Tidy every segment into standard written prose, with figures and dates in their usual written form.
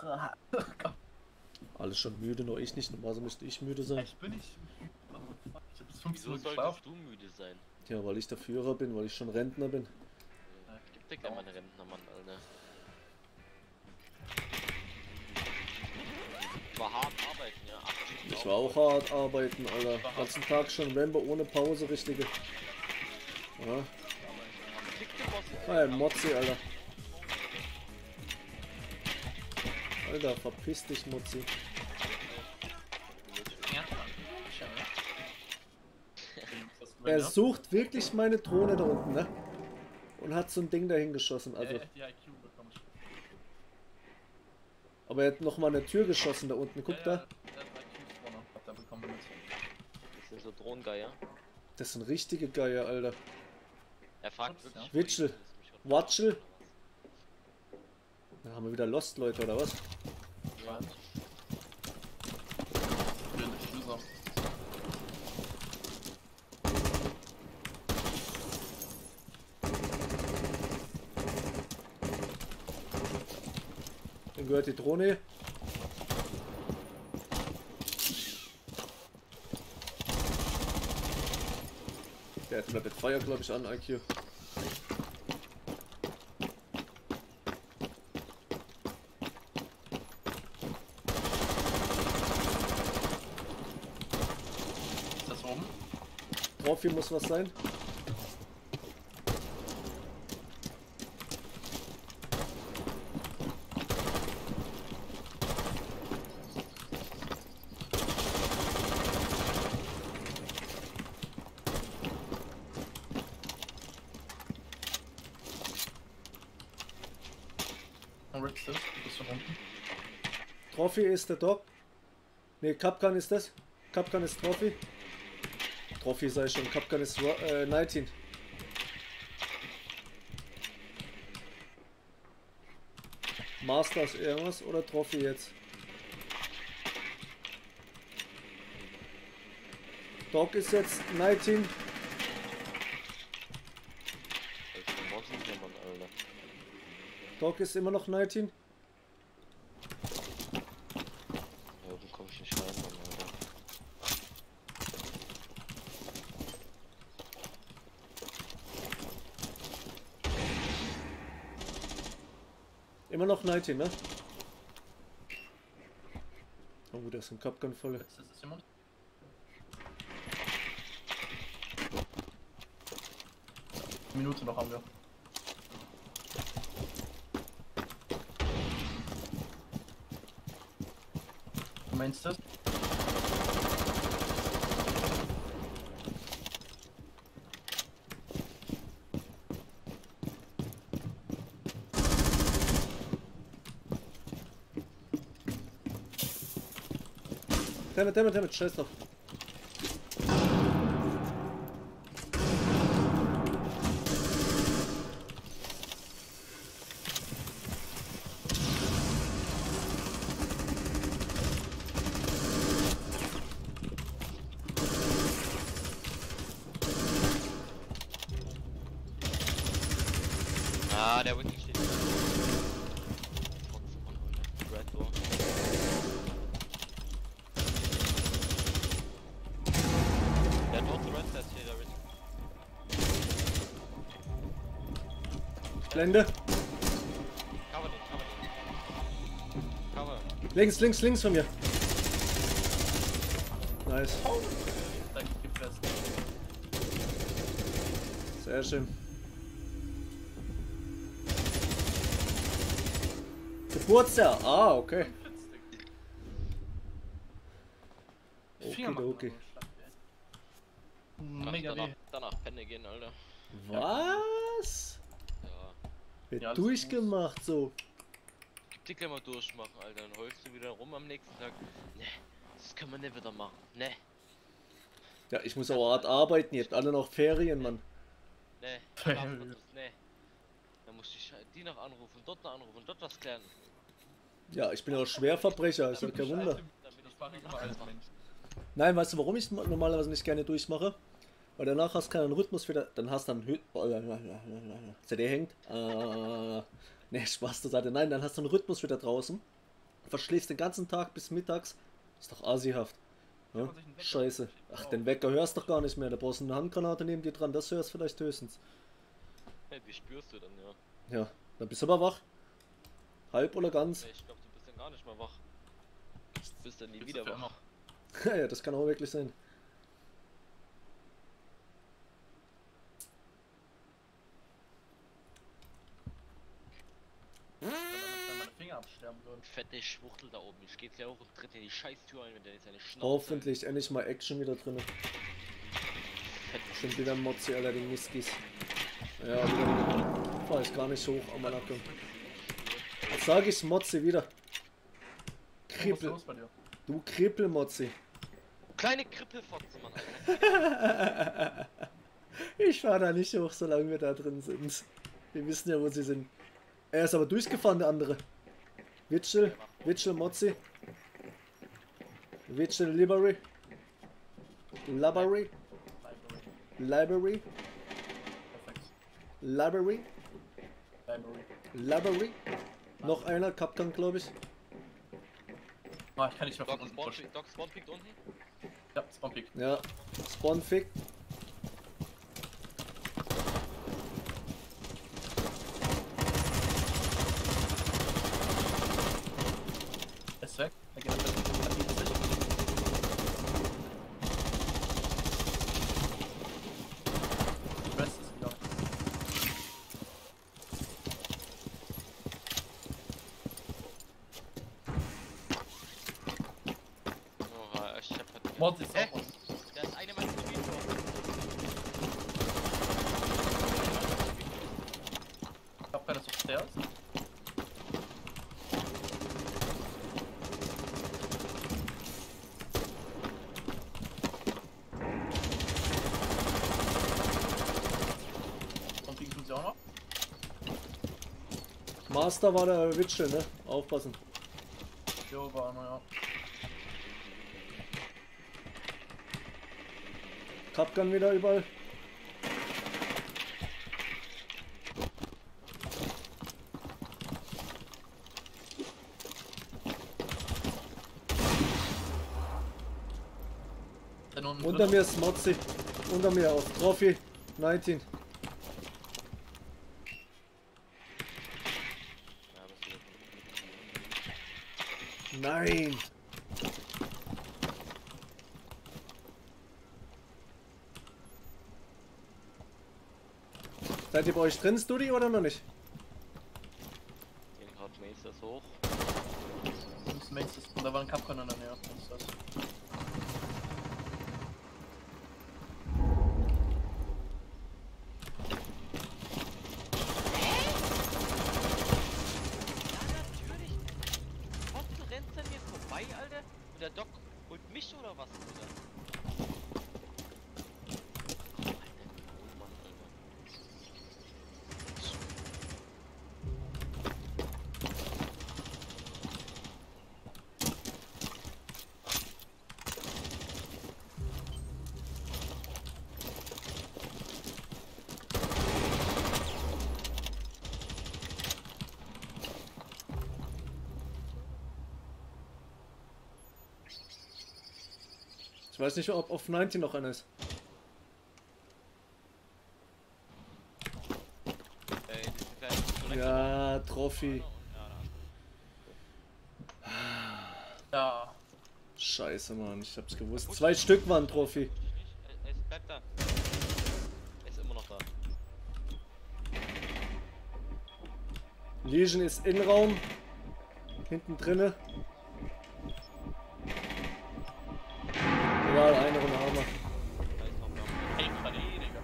Alles schon müde, nur ich nicht. Normalerweise müsste ich müde sein. Ich bin nicht müde. Ich hab bis 15 Wieso Uhr solltest geschlafen. du müde sein? Ja, weil ich der Führer bin, weil ich schon Rentner bin. Gibt ja keinen Rentnermann, Alter. War hart arbeiten, ja. 8 Stunden Ich war auch hart arbeiten, Alter. Den ganzen Tag schon Rambo ohne Pause, richtige. Ja. Ah, Mozzi, Alter. Alter, verpiss dich, Mozzi. Er sucht wirklich meine Drohne da unten, ne? Und hat so ein Ding dahin geschossen, also. Die IQ bekommen. Aber er hat noch mal eine Tür geschossen da unten, guck da. Der hat IQ vorne, hat er bekommen mit. Das sind so Drohngeier. Das sind richtige Geier, Alter. Er fragt Ups, wirklich. ja. Witschel. Watschel. Da haben wir wieder Lost, Leute, oder was? Ja. Dann gehört die Drohne. Der hat Rapid Fire, glaube ich, an IQ. Ist das oben? Drauf hier muss was sein. Rips ist, bist du unten? Trophy ist der Dog. Ne, Capcan ist das. Capcan ist Trophy. Trophy sei schon, Capcan ist 19. Masters irgendwas oder Trophy jetzt? Dog ist jetzt 19. Dog ist immer noch 19. Ja, wo komm ich nicht rein, Mann, Alter. Immer noch 19, ne? Oh, da ist ein Capcan voll. Ist das jemand? Eine Minute noch haben wir. Du meinst das? Damit, scheiß drauf. Ah, der Wiki steht. Red Door. Der hat auch Red Test hier, der Wiki. Blende. Cover den. Cover. Links von mir. Nice. Danke, gib fest. Sehr schön. Geburtstag. Ah, okay. Okay. Mega weh. Danach Penne gehen, Alter. Was? Ja. Wird Ja, das durchgemacht so. Gib dir gleich mal durchmachen, Alter. Dann heulst du wieder rum am nächsten Tag. Ne, das kann man nicht wieder machen. Ne. Ja, ich muss auch hart arbeiten. Ihr habt alle noch Ferien, Mann. Ne. Ferien. Ne. Dann musst du die noch anrufen, dort noch anrufen, dort was klären. Ja, ich bin auch Schwerverbrecher, ist ja kein Wunder. Das mache ich immer als Mensch. Nein, weißt du, warum ich normalerweise nicht gerne durchmache? Weil danach hast du keinen Rhythmus wieder, dann hast du einen CD hängt. Ne, Spaß zur Seite. Nein, dann hast du einen Rhythmus wieder draußen. Verschläfst den ganzen Tag bis mittags. Ist doch asihaft. Ja? man sich einen Wecker Scheiße. gestellt. Ach, Oh. den Wecker hörst doch gar nicht mehr. Da brauchst du eine Handgranate neben dir dran. Das hörst du vielleicht höchstens. Ja, die spürst du dann, ja. Ja, dann bist du aber wach. Halb oder ganz. Nee, ich glaube, du bist dann gar nicht mehr wach. Du bist dann nie Bist wieder du für wach. Ja, das kann auch wirklich sein. Wenn meine Finger absterben würden. Fette Schwuchtel da oben. Ich geh jetzt ja hoch und tritt in die Scheißtür ein, wenn der jetzt seine Schnauze... Hoffentlich endlich mal Action wieder drin. Fette Sind wieder Motzi, Alter, die Miskis. Ja, wieder. Fahr ich gar nicht hoch am Anakon. Jetzt sag ich Motzi wieder. Was ist Krippel. los bei dir? Du Krippel-Motzi. Kleine Krippelfotze, Mann, Alter. Ich fahr da nicht hoch, solange wir da drin sind. Wir wissen ja, wo sie sind. Er ist aber durchgefahren, der andere. Witschel, Motzi. Witschel, Library. Library. Library. Perfekt. Library. Library. Library. Noch einer, Kapkan, glaube ich. Ah, ich kann nicht mehr von Doc unten pushen. Spawn pickt unten. Ja, Spawn Peak. Ja. Spawnfick. Er ist weg. Er geht am besten. Er geht sich. Rest ist wieder. Oha, ich hab halt... Mord ist Hä? auch unten. Da ist eine meiner Gebiete. Ich hab keine Stairs. Und wie tun sie auch noch? Master war der Witschel, ne? Aufpassen. Jo, war naja. Kapkan wieder überall. Denn unten Unter drin- mir ist Motzi. Unter mir auf Trophy 19. Ja, das wird... Nein! Seid ihr bei euch drin, Studi, oder noch nicht? Gehen gerade Maces hoch. Links, Mates ist- und da war ein Capcom in der Nähe. Was ist das? Ja, natürlich. Trotzdem rennt er mir vorbei, Alter. Und der Doc holt mich oder was, Alter? Alter, oh Mann, Alter. Ich weiß nicht, ob auf 19 noch einer ist. Diese kleinen Connector- Ja, Trophy. Ja. Scheiße, Mann, ich hab's gewusst. 2 Stück waren Trophy. Es bleibt da. Er ist immer noch da. Legion ist Innenraum. Hinten drinne. Ja, eine Runde haben wir. Da ist noch da. Hey, Kali, Digga.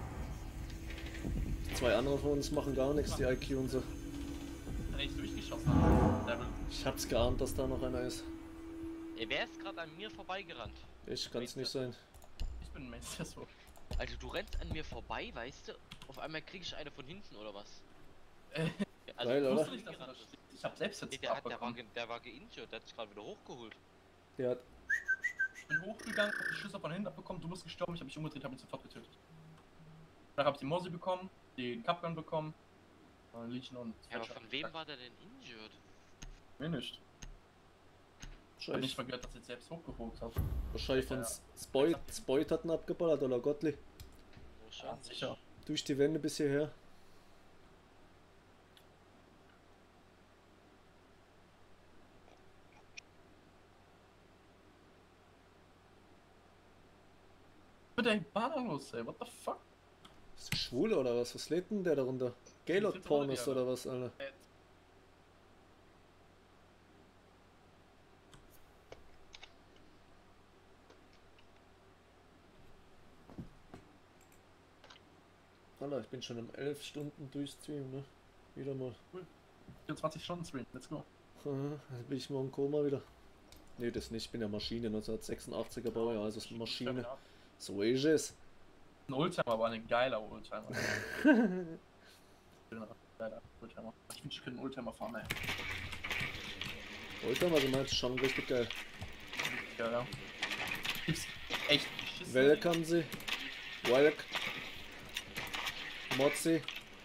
2 andere von uns machen gar nichts, die IQ und so. Wenn ich durchgeschossen habe. Level. Ich hab's geahnt, dass da noch einer ist. Ey, wer ist gerade an mir vorbeigerannt? Ich kann's nicht sein. Ich bin ein Mace, so. Also du rennst an mir vorbei, weißt du? Auf einmal krieg ich eine von hinten oder was? Äh, Ja, also Geil, du oder? musst nicht, dass nicht er gerannt das ist. Ich hab selbst jetzt Nee, der abbekommen. war geinjured, der hat sich gerade wieder hochgeholt. Der hat. Ich bin hochgegangen, hab die Schüsse von hinten abbekommen, du bist gestorben, ich hab mich umgedreht, hab ihn sofort getötet. Dann hab ich die Mosi bekommen, den Capgun bekommen, Legion und Ja, aber Fletcher. von wem war der denn injured? Mir nicht. Ich hab nicht mal gehört, dass ich selbst hochgeholt habe. Wahrscheinlich von Ja. Spoit hat ihn abgeballert oder Gottli. Ja, Wahrscheinlich. sicher. Durch die Wände bis hierher. Mit der Bahn los, ey, what the fuck? Ist der schwul oder was? Was lädt denn der darunter? Gaylord-Pornos oder was, Alter? Alter, ich bin schon um 11 Stunden durchstreamen, ne? Wieder mal. 24 Stunden Stream, let's go. Dann bin ich morgen Koma wieder. Ne, das nicht, ich bin ja Maschine, 1986er Baujahr, also ist Maschine. So ist es. Ein Oldtimer, aber ein geiler Oldtimer. Geiler Oldtimer. Ich wünsche, ich könnte einen Oldtimer fahren, ey. Oldtimer, also meinst du schon richtig geil. Ja, ja. Gibt's echt beschissen. Welcome sie. Welk. Mozzi.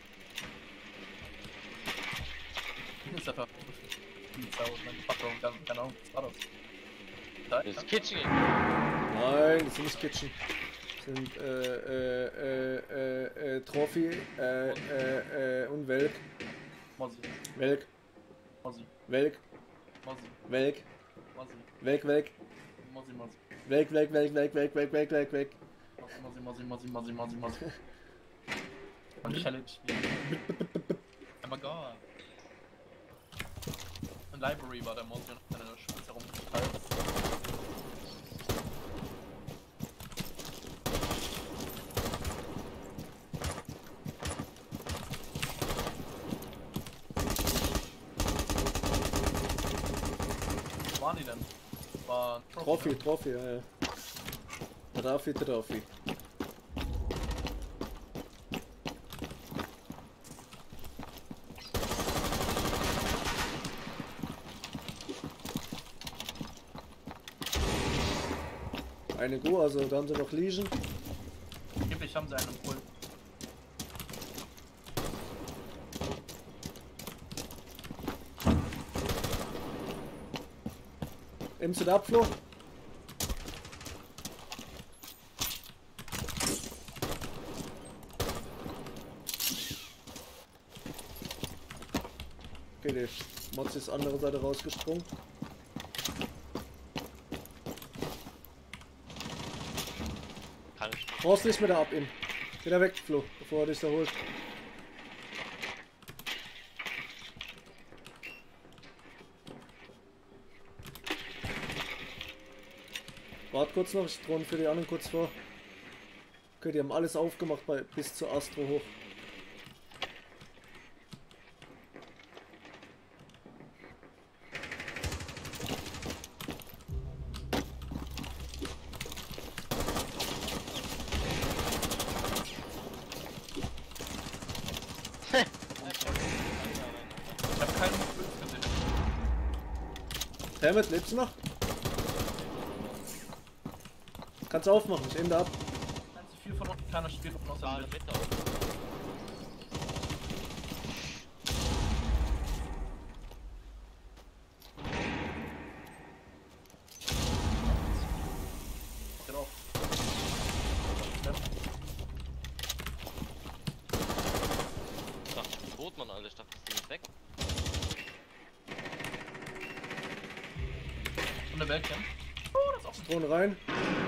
Ist einfach Pizza und dann Vater und keine Ahnung, was war das? Da, Das ist Kitchen. Nein, das sind nicht Kitchen. Das sind Trophy und Welk. Mozzi, Welk. Mozzi, Welk. Mozzi, Welk. Mozzi, Welk, Welk. Mozzi, Mozzi, Welk, Welk, Welk, Welk, Welk, Welk, Welk, Welk, Welk. Mozzi. Und Challenge. Oh my god. In Library war der Mozzi und hat eine Spitze herumgeteilt. Was waren die denn? War Trophy, Trophy, ja, ja. Trophy, Trophy. Eine Go, also da haben sie noch Legion. Angeblich haben sie einen Impuls. Im zu der Abflug. Okay, der Mods ist andere Seite rausgesprungen. Kann ich nicht. Brauchst nicht mehr da ab ihm. Geh da weg, Flo, bevor er dich da holt. Wart kurz noch, ich drohe für die anderen kurz vor. Okay, die haben alles aufgemacht bis zur Astro hoch. Ich hab keinen Impuls gesehen. Helmet, lebst du noch? Kannst du aufmachen, ich nehme da ab. Nein, zu viel von unten, keiner spielt von außer Gerade mir. mit auf. Genau. Ich dachte, tot man, Alter. Ich dachte, das Ding ist weg. Und der Weltcam. Oh, das ist auch ein Drohne rein.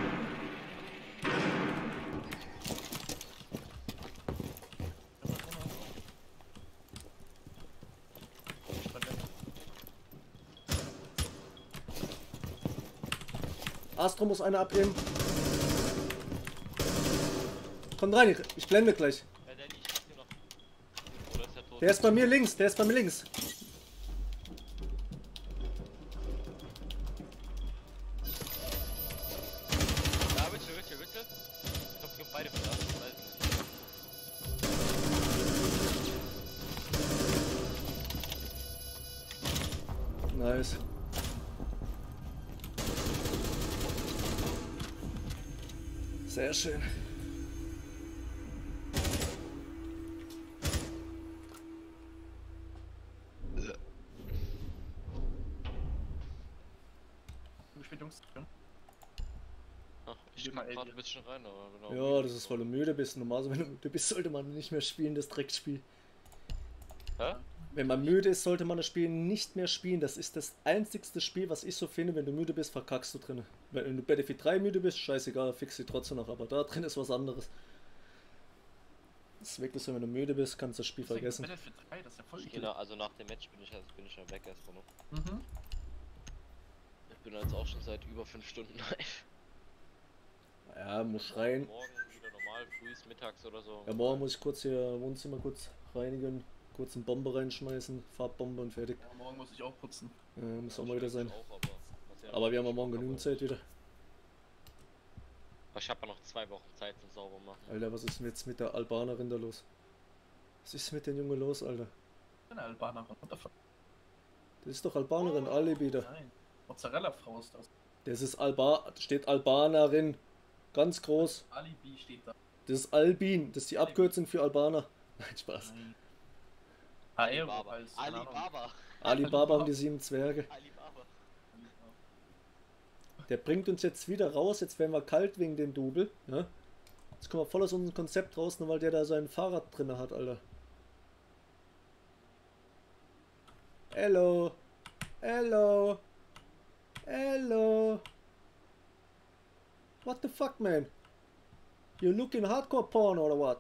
Astro muss eine abnehmen. Kommt rein, ich blende gleich. Ja, der liegt hier noch. Oder ist der tot? Der ist bei mir links, der ist bei mir links. Ja, bitte. Ich glaub, wir haben beide verlassen. Ich weiß nicht. Nice. Sehr schön. Verspätungstation. Ach, ich Geh mal kann gerade Alien. ein bisschen rein, aber genau. Ja, das ist, weil du müde bist. Normalerweise, wenn du müde bist, sollte man nicht mehr spielen, das Dreckspiel. Hä? Wenn man müde ist, sollte man das Spiel nicht mehr spielen. Das ist das einzigste Spiel, was ich so finde, wenn du müde bist, verkackst du drin. Wenn du Battlefield 3 müde bist, scheißegal, fix sie trotzdem noch, aber da drin ist was anderes. Das ist wirklich so, wenn du müde bist, kannst du das Spiel vergessen. Battlefield 3, das ist ja voll eklig. Genau, also nach dem Match bin ich ja weg erstmal noch. Mhm. Ich bin jetzt auch schon seit über 5 Stunden live. Ja, muss rein. Morgen wieder normal, frühs, mittags oder so. Ja, morgen muss ich kurz hier Wohnzimmer kurz reinigen, kurz eine Bombe reinschmeißen, Farbbombe und fertig. Ja, morgen muss ich auch putzen. Muss auch mal wieder sein. Auch, Aber wir haben ja morgen genügend Zeit wieder. Aber ich habe ja noch 2 Wochen Zeit zum sauber machen. Alter, was ist denn jetzt mit der Albanerin da los? Was ist mit den Jungen los, Alter? Ich bin eine Albanerin. What the fuck? Das ist doch Albanerin, alle wieder. Nein. Mozzarella-Frau ist das. Das ist steht Albanerin. Ganz groß. Alibi steht da. Das ist Albin, das ist die Abkürzung für Albaner. Nein, Spaß. Nein. Aero Alibaba. als, keine Ahnung. Alibaba. Alibaba und die 7 Zwerge. Alibaba. Der bringt uns jetzt wieder raus, jetzt werden wir kalt wegen dem Double. Ja? Jetzt kommen wir voll aus unserem Konzept raus, nur weil der da sein Fahrrad drin hat, Alter. Hello. Hello. Hello. What the fuck, man? You looking hardcore porn or what?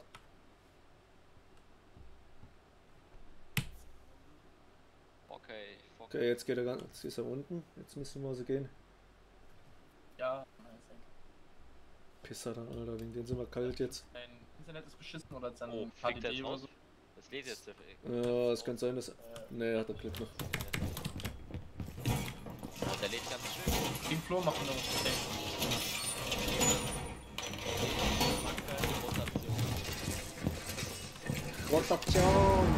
Okay, jetzt geht er ganz, jetzt ist er unten. Jetzt müssen wir so gehen. Ja, nice. Pisser dann, Alter, wegen denen sind wir kalt jetzt. Dein Internet ist beschissen oder sein Oh, fliegt der HDD jetzt oder raus? so. Das lädt jetzt. Ja, es kann sein, dass. Ne, hat er Glück noch. Oh, der lädt ganz schön. Den Flo machen wir uns Rotation!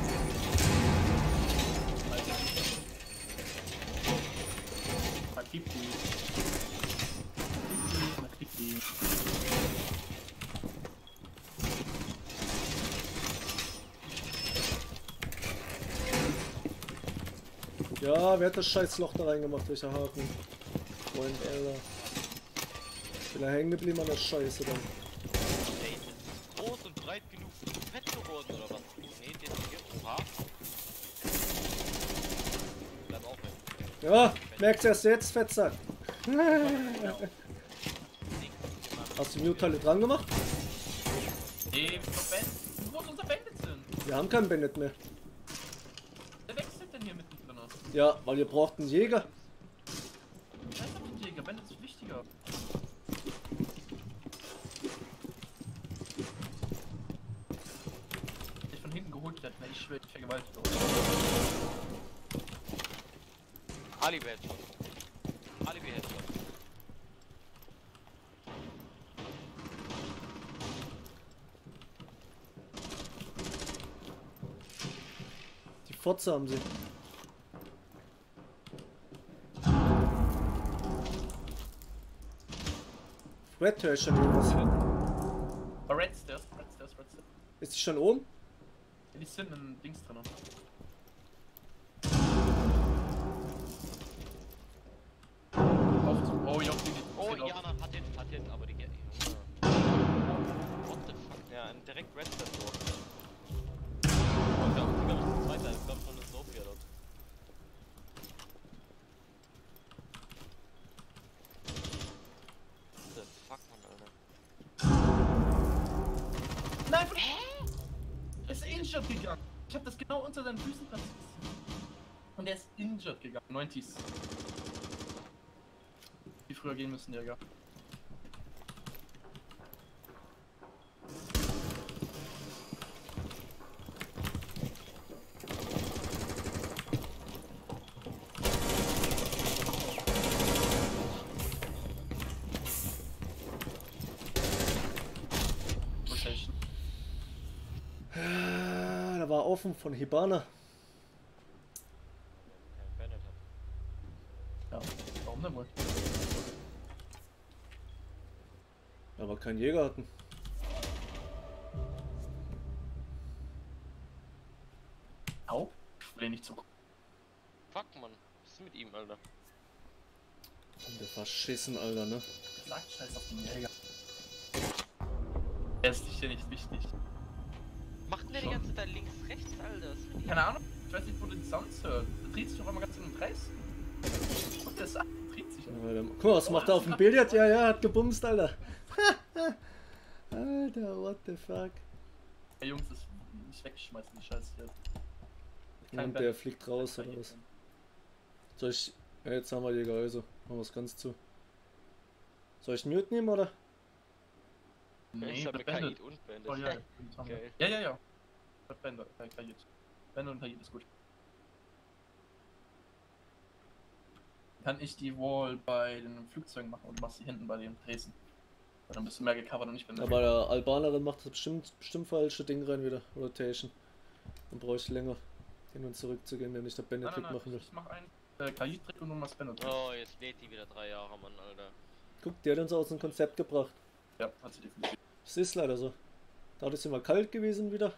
Man gibt die. Man kriegt die. Ja, wer hat das scheiß Loch da reingemacht, welcher Haken? Freund, Alter. Ich bin da hängen geblieben an der Scheiße dann. Ey, ist groß und breit genug fett geworden oder was? Nee, der ist hier. Oha. Bleib auch weg. Ja, merkst du erst jetzt, Fettsack? Hast du Mute-Teile dran gemacht? Nee, wo ist unser Bandit sind? Wir haben kein Bandit mehr. Wer wechselt denn hier mittendrin? Ja, weil ihr braucht einen Jäger. Ich weiß doch nicht, Jäger, Bandit ist wichtiger. Ich von hinten geholt werde, ich schwöre, ich vergewaltigt. Alibi Headshot. Alibi Headshot. Die Fotze haben sie. Red höre ich schon irgendwas. Red Stairs. Ist die schon oben? Ja, die sind in Dings drin. Oh, Jungs, Oh, Jana hat den, aber die geht nicht. What the fuck? Ja, direkt Red Stairs so. Und da ist glaube ich das zweite, ich glaube schon das Sophia dort. What the fuck, Mann, Alter. Nein, er ist injured gegangen. Ich hab das genau unter seinen Füßen platziert. Und er ist injured gegangen. 90s. Die früher gehen müssen, Jäger. Da war offen von Hibana. Kein Bandit hat. Ja, warum denn wohl? Aber keinen Jäger hatten. Au? Ich will nicht zu. Fuck, Mann. Was ist mit ihm, Alter? Der verschissen, Alter, ne? Sagt Scheiß auf den Jäger. Er ist hier nicht wichtig. Macht der die ganze Zeit links, rechts, Alter? Was will die? Keine Ahnung, ich weiß nicht, wo du die Sounds hörst. Der dreht sich doch einmal ganz in den Kreis. Guck das an, der dreht sich. Guck mal, was macht er auf dem Billard? Ja, ja, hat gebumst, Alter. Alter, what the fuck. Hey Jungs, das nicht wegschmeißen, die Scheiße hier. Und der fliegt raus oder was? Soll ich. Ja, jetzt haben wir die Gehäuse. Machen wir es ganz zu. Soll ich Mute nehmen oder? Ich habe Kaid und Bandit. Oh, ja, Geil. ja, ja, ja. Bandit, Kaid. Bandit und Kaid ist gut. Kann ich die Wall bei den Flugzeugen machen und machst die hinten bei den Dresden. Weil dann bist du mehr gecovert und ich bin. Aber der Albanerin macht das bestimmt falsche Ding rein wieder. Rotation. Dann brauche ich länger hin und zurück zu gehen, wenn ich der Bandit Trick machen will. Ich mach einen Kaid-Trick und nochmal Bandit. Oh, jetzt lädt die wieder 3 Jahre, Mann, Alter. Guck, der hat uns aus dem Konzept gebracht. Ja, hat sie definitiv. Es ist leider so. Da ist immer kalt gewesen wieder.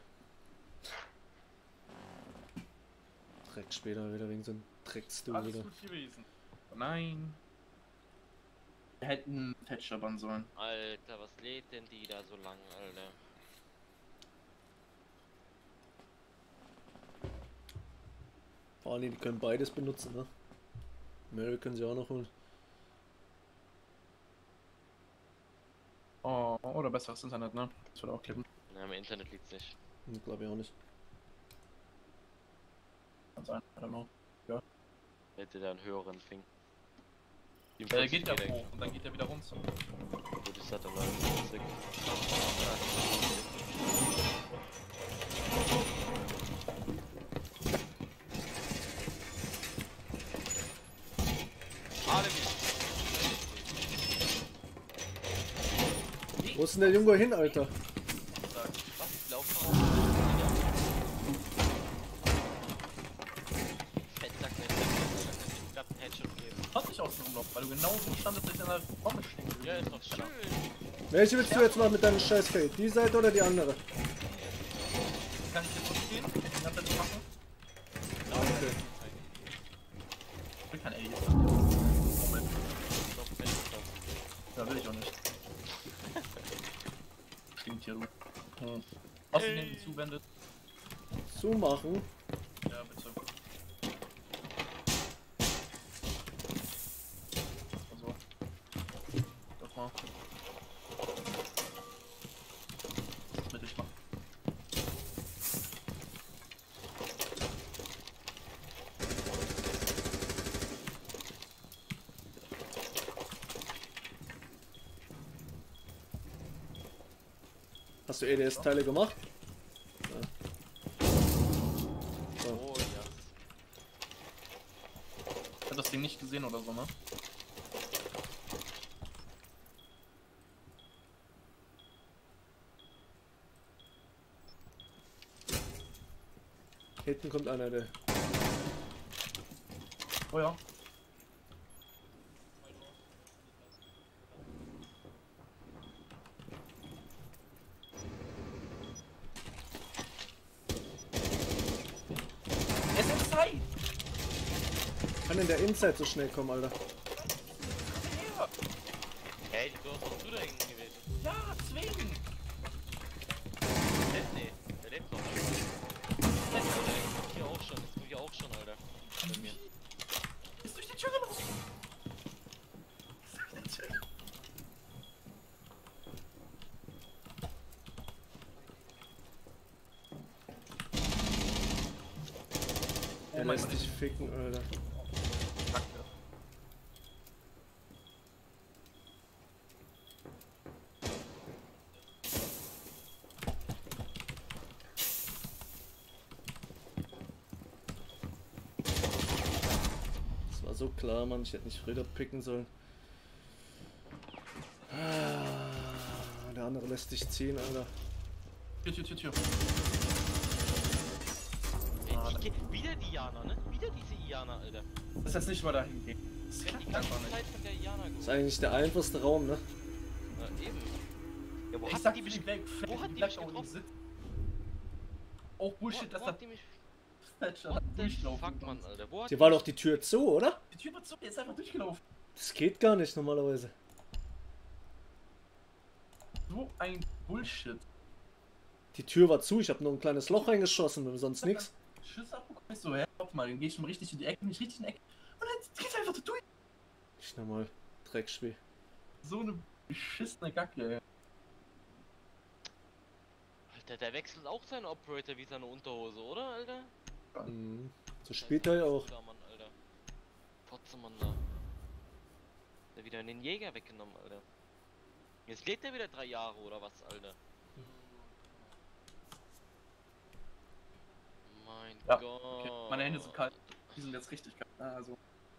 Dreck später wieder wegen so einem Drecksstuhl Alles wieder. gut gewesen. Oh nein. Wir hätten Thatcher bauen sollen. Alter, was lädt denn die da so lang, Alter? Vor allem, die können beides benutzen, ne? Mary können sie auch noch holen. Oh, oder besseres Internet, ne? Das würde auch klippen. Na, im Internet liegt's nicht. Glaube ich auch nicht. Kann sein, I don't know. Hätte da einen höheren Ping. Der geht ja hoch und dann geht er wieder runter. Gut, ist das dann Sick. Wo ist denn der Junge hin, Alter? Was? Lauf mal. Fettsack, ich hab einen Headshot gegeben. Hat nicht aus dem Umlauf, weil du genau so standest, dass ich in der Bombe stehen. Ja, ist doch schön. Welche willst du jetzt machen mit deinem scheiß Feld? Die Seite oder die andere? Kann ich jetzt umgehen? Kann das nicht machen? Okay. Ich will kein Alien. Moment. Ja, will ich auch nicht. Stimmt hier, du. Was du hinten zuwendet? Zumachen. Ja, bitte. Also. Doch mal. Das will ich machen. Hast du EDS-Teile gemacht? Oh ja. Ich hab das Ding nicht gesehen oder so, ne? Hinten kommt einer, der. Oh ja. Es ist Zeit! Kann denn der Inside so schnell kommen, Alter? Hey, du hast doch du da hinten gewesen. Ja, deswegen! Nee, der lebt noch. Der ist hier auch schon, ist hier auch schon, Alter. Bei mir. Ist durch die Tür gelaufen! Ist durch die Tür. Der lässt dich ficken, Alter. Kacke. Das war so klar, Mann. Ich hätte nicht Frieda picken sollen. Ah, der andere lässt dich ziehen, Alter. Tür. Wieder die Iana, ne? Wieder diese Iana, Alter. Das heißt nicht mal dahin gehen. Das Ich hab kann die ganze einfach nicht. Zeit von der Iana Das ist geholt. eigentlich der einfachste Raum, ne? Na, eben. Ja, wo Ich hat sag die mich... die bleibt wo hat die bleibt mich auch getroffen? nicht sitzen. Auch Bullshit, dass Wo das hat die mich... Thatcher What hat the durchlaufen. fuck, Mann, Alter. Wo hat Hier war doch die Tür zu, oder? Die Tür war zu, der ist einfach durchgelaufen. Das geht gar nicht normalerweise. So ein Bullshit. Die Tür war zu, ich habe nur ein kleines Loch reingeschossen, sonst nichts. Schiss abbekommen. Ich so, hä, warte mal, dann geh ich schon richtig in die Ecke, nicht richtig in die Ecke. Und dann geht's einfach so durch. Ich nochmal Dreckschweh. So eine beschissene Gacke, ey. Alter, der wechselt auch seinen Operator wie seine Unterhose, oder, Alter? Mhm. So spielt er ja auch. Ja, Mann, Alter. Potzemann da. Der wieder den Jäger weggenommen, Alter. Jetzt lebt er wieder 3 Jahre oder was, Alter? Mein Ja, Gott. okay. Meine Hände sind kalt. Die sind jetzt richtig kalt. Also.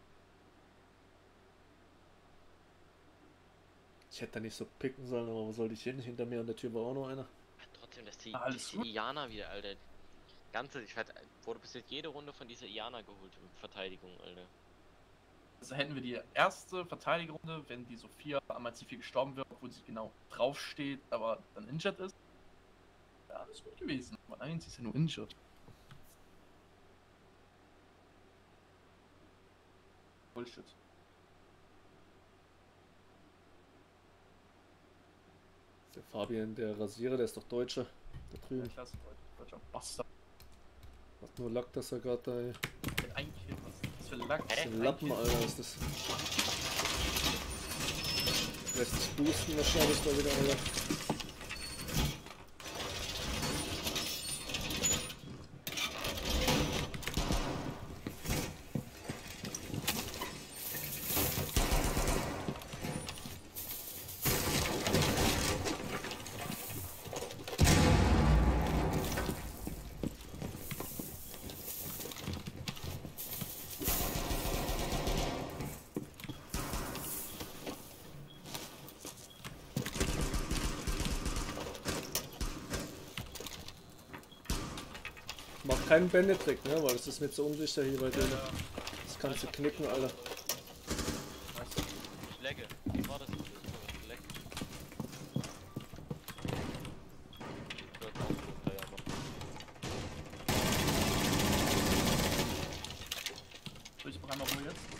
Ich hätte da nicht so picken sollen, aber wo sollte ich hin? Hinter mir an der Tür war auch noch einer. Trotzdem, dass die, Alles diese gut. Iana wieder, Alter. Wurde bis jetzt jede Runde von dieser Iana geholt mit Verteidigung, Alter. Also hätten wir die erste Verteidigerrunde, wenn die Sophia einmal zu viel gestorben wäre, obwohl sie genau draufsteht, aber dann injured ist. Ja, alles gut gewesen. Aber nein, sie ist ja nur injured. Bullshit. Der Fabian, der Rasierer, der ist doch Deutscher. Da Ja, drüben. klasse, deutscher Bastard. Hat nur Lack, dass er gerade da. Ey. Ein Kill, was für Lack. Das ist ein Lappen, Alter, ist das. Lässt sich boosten wahrscheinlich da wieder, Alter. Mach keinen Bandit-Trick, ne? Weil das ist mir zu unsicher hier bei denen. Das kannst du knicken, Alter. Ich lecke. Wie war das? Ich leck. Ich wollte auch so 3 Jahre machen. Soll ich noch einmal Ruhe jetzt?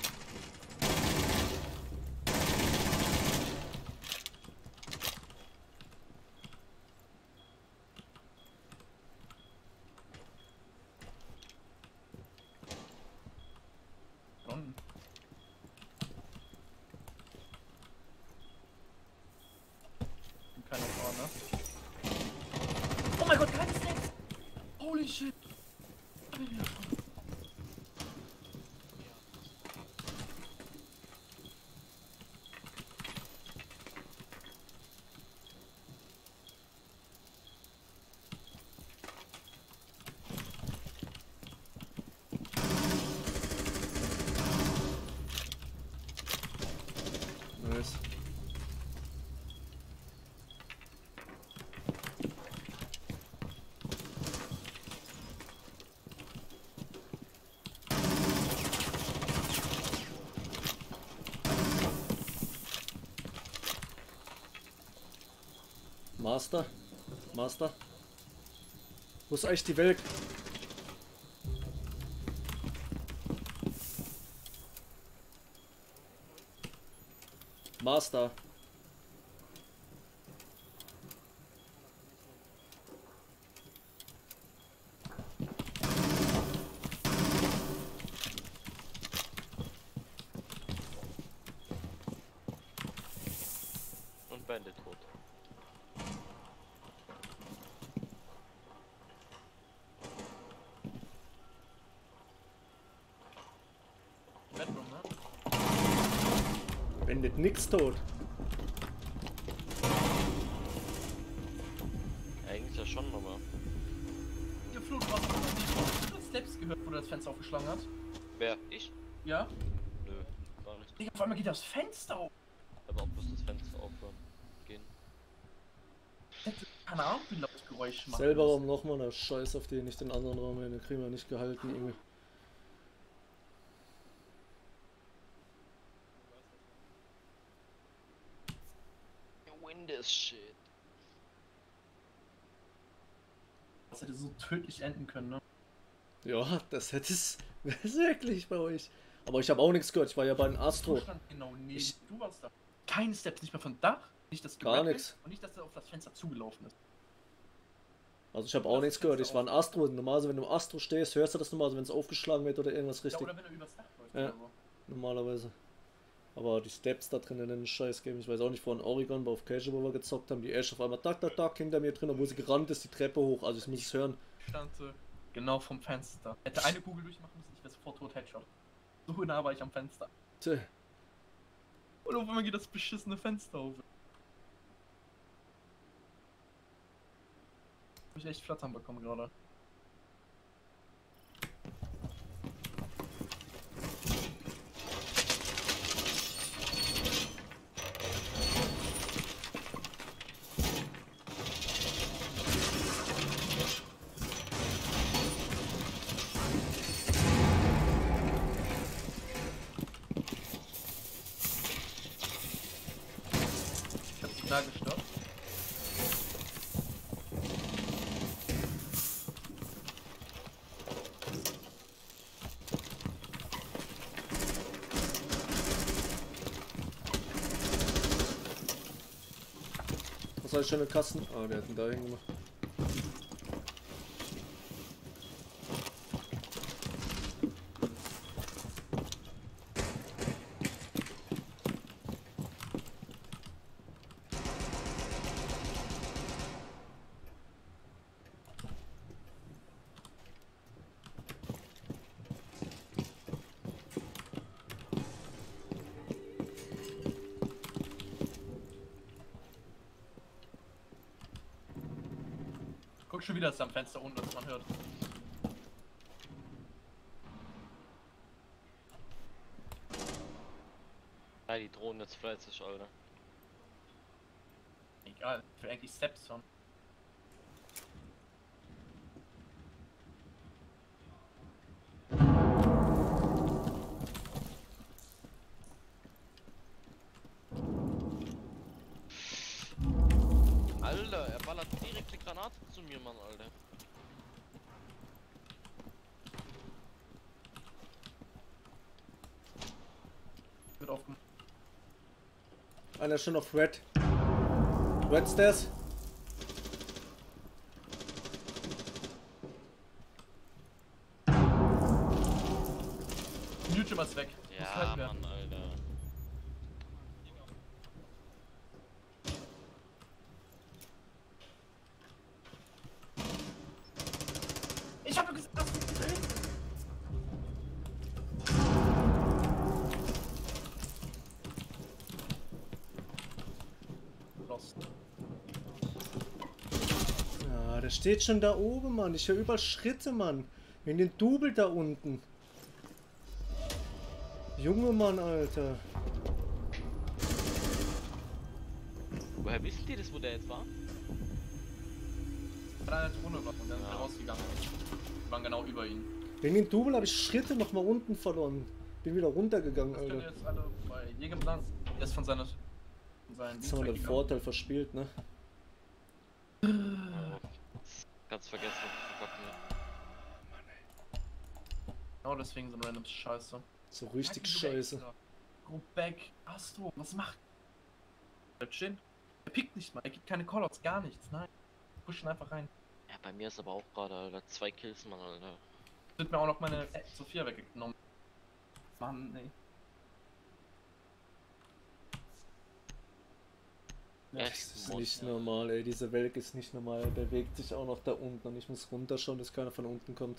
Schon. Keine Frau, ne? Oh mein Gott, keine Snacks! Holy shit! Nice. Master? Master? Wo ist eigentlich die Welt? Master. Und Bandit tot. Bedroom, ne? Wendet nix tot. Eigentlich ja schon, aber. Der Flut, was hast du selbst gehört, wo der das Fenster aufgeschlagen hat? Wer? Ich? Ja? Nö, gar nicht. Digga, auf einmal geht das Fenster auf. Aber auch bloß das Fenster aufhören. Gehen. Keine Ahnung, wie laut das Geräusch macht. Selber Raum nochmal, na scheiß auf den, nicht den anderen Raum, den kriegen wir nicht gehalten irgendwie. Windows shit. Das hätte so tödlich enden können, ne? Ja, das hätte es wirklich bei euch. Aber ich habe auch nichts gehört, ich war ja bei den Astro. Stand genau Nee, Ich- du warst da. Keine Steps, nicht mehr vom Dach, nicht das Gar Geröckel nix. und nicht, dass er auf das Fenster zugelaufen ist. Also ich habe Das auch nichts ist gehört. jetzt Ich war ein Astro. Normalerweise, wenn du im Astro stehst, hörst du das normalerweise, wenn es aufgeschlagen wird oder irgendwas Ja, richtig. oder wenn er übers Dach läuft Ja. oder so. Normalerweise. Aber die Steps da drinnen in den Scheiß-Game. Ich weiß auch nicht, wo in Oregon, wo auf Casual, wo wir gezockt haben, die Ash auf einmal tak hinter mir drin, wo sie gerannt ist, die Treppe hoch. Also ich muss es hören. Stand genau vom Fenster. Hätte eine Kugel durchmachen müssen, ich wäre sofort tot Headshot. So nah war ich am Fenster. Tja. Und auf einmal geht das beschissene Fenster auf. Hab ich echt Flattern bekommen gerade. Ich hab Signal gestoppt. Was soll ich schon in Kasten? Ah, der hat ihn da hingemacht. Guck schon wieder, dass er am Fenster unten, dass man hört. Ja, die drohen jetzt fleißig, Alter. Egal, ich will eigentlich Steps hören. Alter, er ballert direkt die Granate zu mir, Mann, Alter. Wird aufgemacht. Einer ist schon auf Red. Red Stairs. YouTuber ist weg. Muss Ja, gehalten werden. Mann, Alter. Ich hab doch gesagt, dass du drin. Lost. Ja, der steht schon da oben, Mann. Ich höre überall Schritte, Mann. In den Double da unten. Junge Mann, Alter. Woher wissen die das, wo der jetzt war? Weil er in der Zone war und dann ist er rausgegangen. Wir waren genau über ihn. In den Double habe ich Schritte noch mal unten verloren. Bin wieder runtergegangen, Das können Alter. jetzt alle bei Jägerplan. Der ist von seinen Jetzt haben wir den weggegangen. Vorteil verspielt, ne? Ganz vergessen, verpacken, ja. Genau deswegen sind Randoms scheiße. So richtig Sag die scheiße. extra. Go back. Astro, was macht? Bleibt stehen. Er pickt nicht mal, er gibt keine Callouts, gar nichts, nein. Pushen einfach rein. Ja, bei mir ist aber auch gerade, Alter, 2 Kills, Mann, Alter. Wird mir auch noch meine Sophia weggenommen. Mann, nee. Ja, Das ist nicht normal, ey. Diese Welt ist nicht normal. Er bewegt sich auch noch da unten und ich muss runterschauen, dass keiner von unten kommt.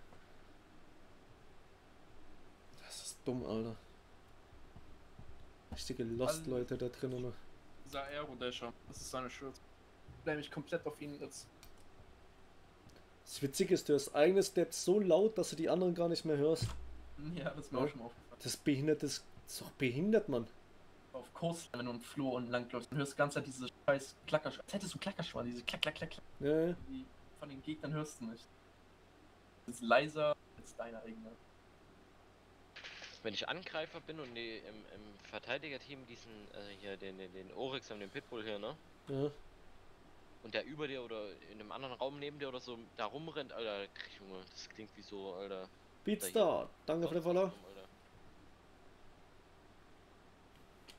Das ist dumm, Alter. Richtige Lost-Leute da drinnen. Ne? Dieser Aero-Dasher, das ist seine Schuld. Blame ich komplett auf ihn jetzt. Das Witzige ist, du hörst eigene Steps so laut, dass du die anderen gar nicht mehr hörst. Ja, das ist mir Ja. auch schon mal aufgefallen. Das behindert, das ist doch behindert, Mann. Auf Kurs, wenn du im Flur unten lang läufst, dann hörst du die ganze Zeit diese scheiß Klackerschweine. Als hättest du Klackerschweine, diese Klack, Klack, Klack, Klack. Ja, ja. Die von den Gegnern hörst du nicht. Das ist leiser als deine eigene. Wenn ich Angreifer bin und im Verteidigerteam diesen, hier, den Oryx und den Pitbull hier, ne? Ja. Und der über dir oder in einem anderen Raum neben dir oder so da rumrennt, Alter, Junge, das klingt wie so, Alter. Beatstar, danke für den Follow. Alter.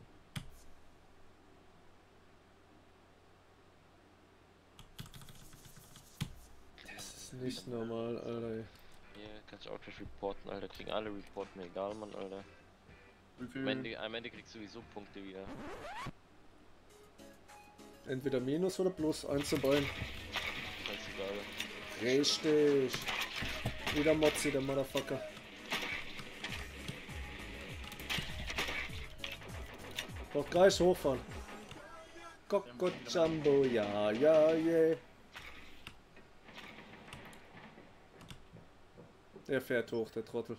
nicht normal, Alter. Hier kannst du auch gleich reporten, Alter. Kriegen alle reporten, mir egal, Mann, Alter. Wie viel? Am Ende kriegst du sowieso Punkte wieder. Entweder Minus oder Plus, eins zu beiden. Scheißegal. Richtig. Wieder Motzi, der Motherfucker. Doch gleich hochfahren. Coco Jumbo, ja, ja, yeah. Er fährt hoch, der Trottel.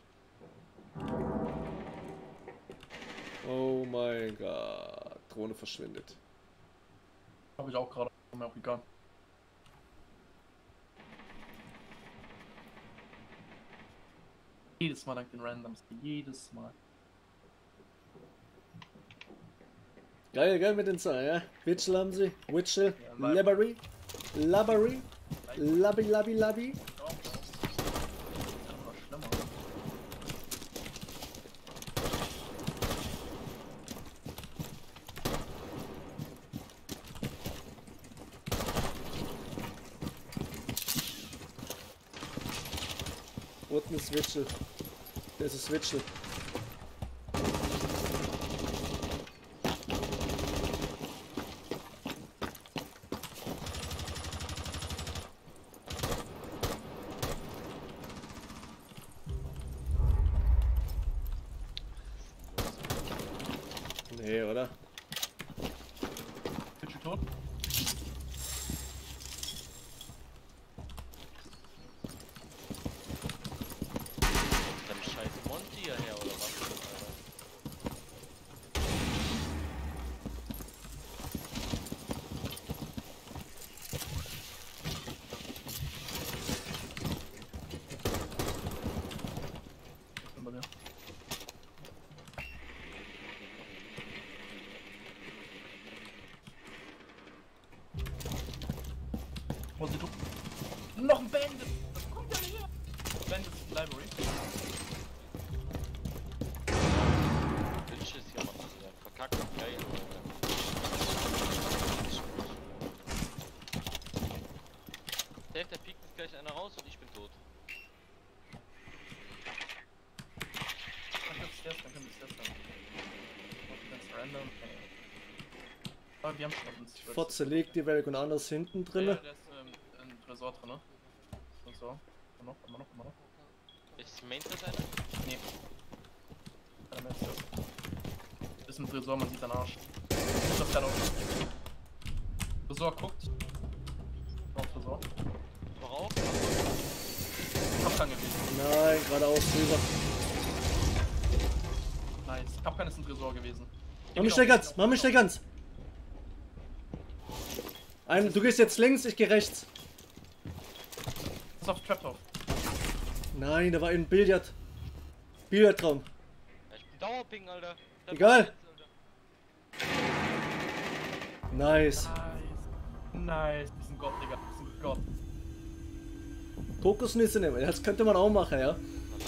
Oh mein Gott. Drohne verschwindet. Habe ich auch gerade. Mir auch egal. Jedes Mal dank den Randoms. Jedes Mal. Geil, geil mit den Zahlen, ja? Witchel haben sie. Witchel. Ja, Labbery. Labbery. Labby, labby, labby. Ja, immer schlimmer. Unten ist Witchel. Das ist Witchel. Nee, oder? Bist du tot? Dann scheiß Monty hierher oder was? Alter. Ich bin bei dir. Wo sind du? Noch ein Bandit! Was kommt denn hier? Bandit Library. Bitch ist hier, Mann. Alter. Verkackt. Geil, Alter. Dave, der piekt jetzt gleich einer raus und ich bin tot. Dann kannst du das, dann kannst du das dann. Ganz random. Aber wir haben schon uns. Fotze legt die Welt und anders hinten Ja, drinne. der ist im Tresor drin, ne? Tresor. Immer noch. Ist Main Set einer? Nee. Keiner mehr ist das. Ist im Tresor, man sieht deinen Arsch. Ich glaub, der hat auch. Tresor guckt. Auf Tresor. Worauf? Kapkan gewesen. Nein, geradeaus rüber. Nice. Kapkan ist im Tresor gewesen. Mach mich schnell ganz, mach mich schnell ganz. Du gehst jetzt links, ich gehe rechts. Pass auf Trap drauf. Nein, da war ein Billardraum. Ja, ich bin Dauerping, Alter. Der Egal. Alter. Nice. Nice. Wir sind Gott, Digga. Wir sind Gott. Kokosnüsse nehmen, das könnte man auch machen, ja.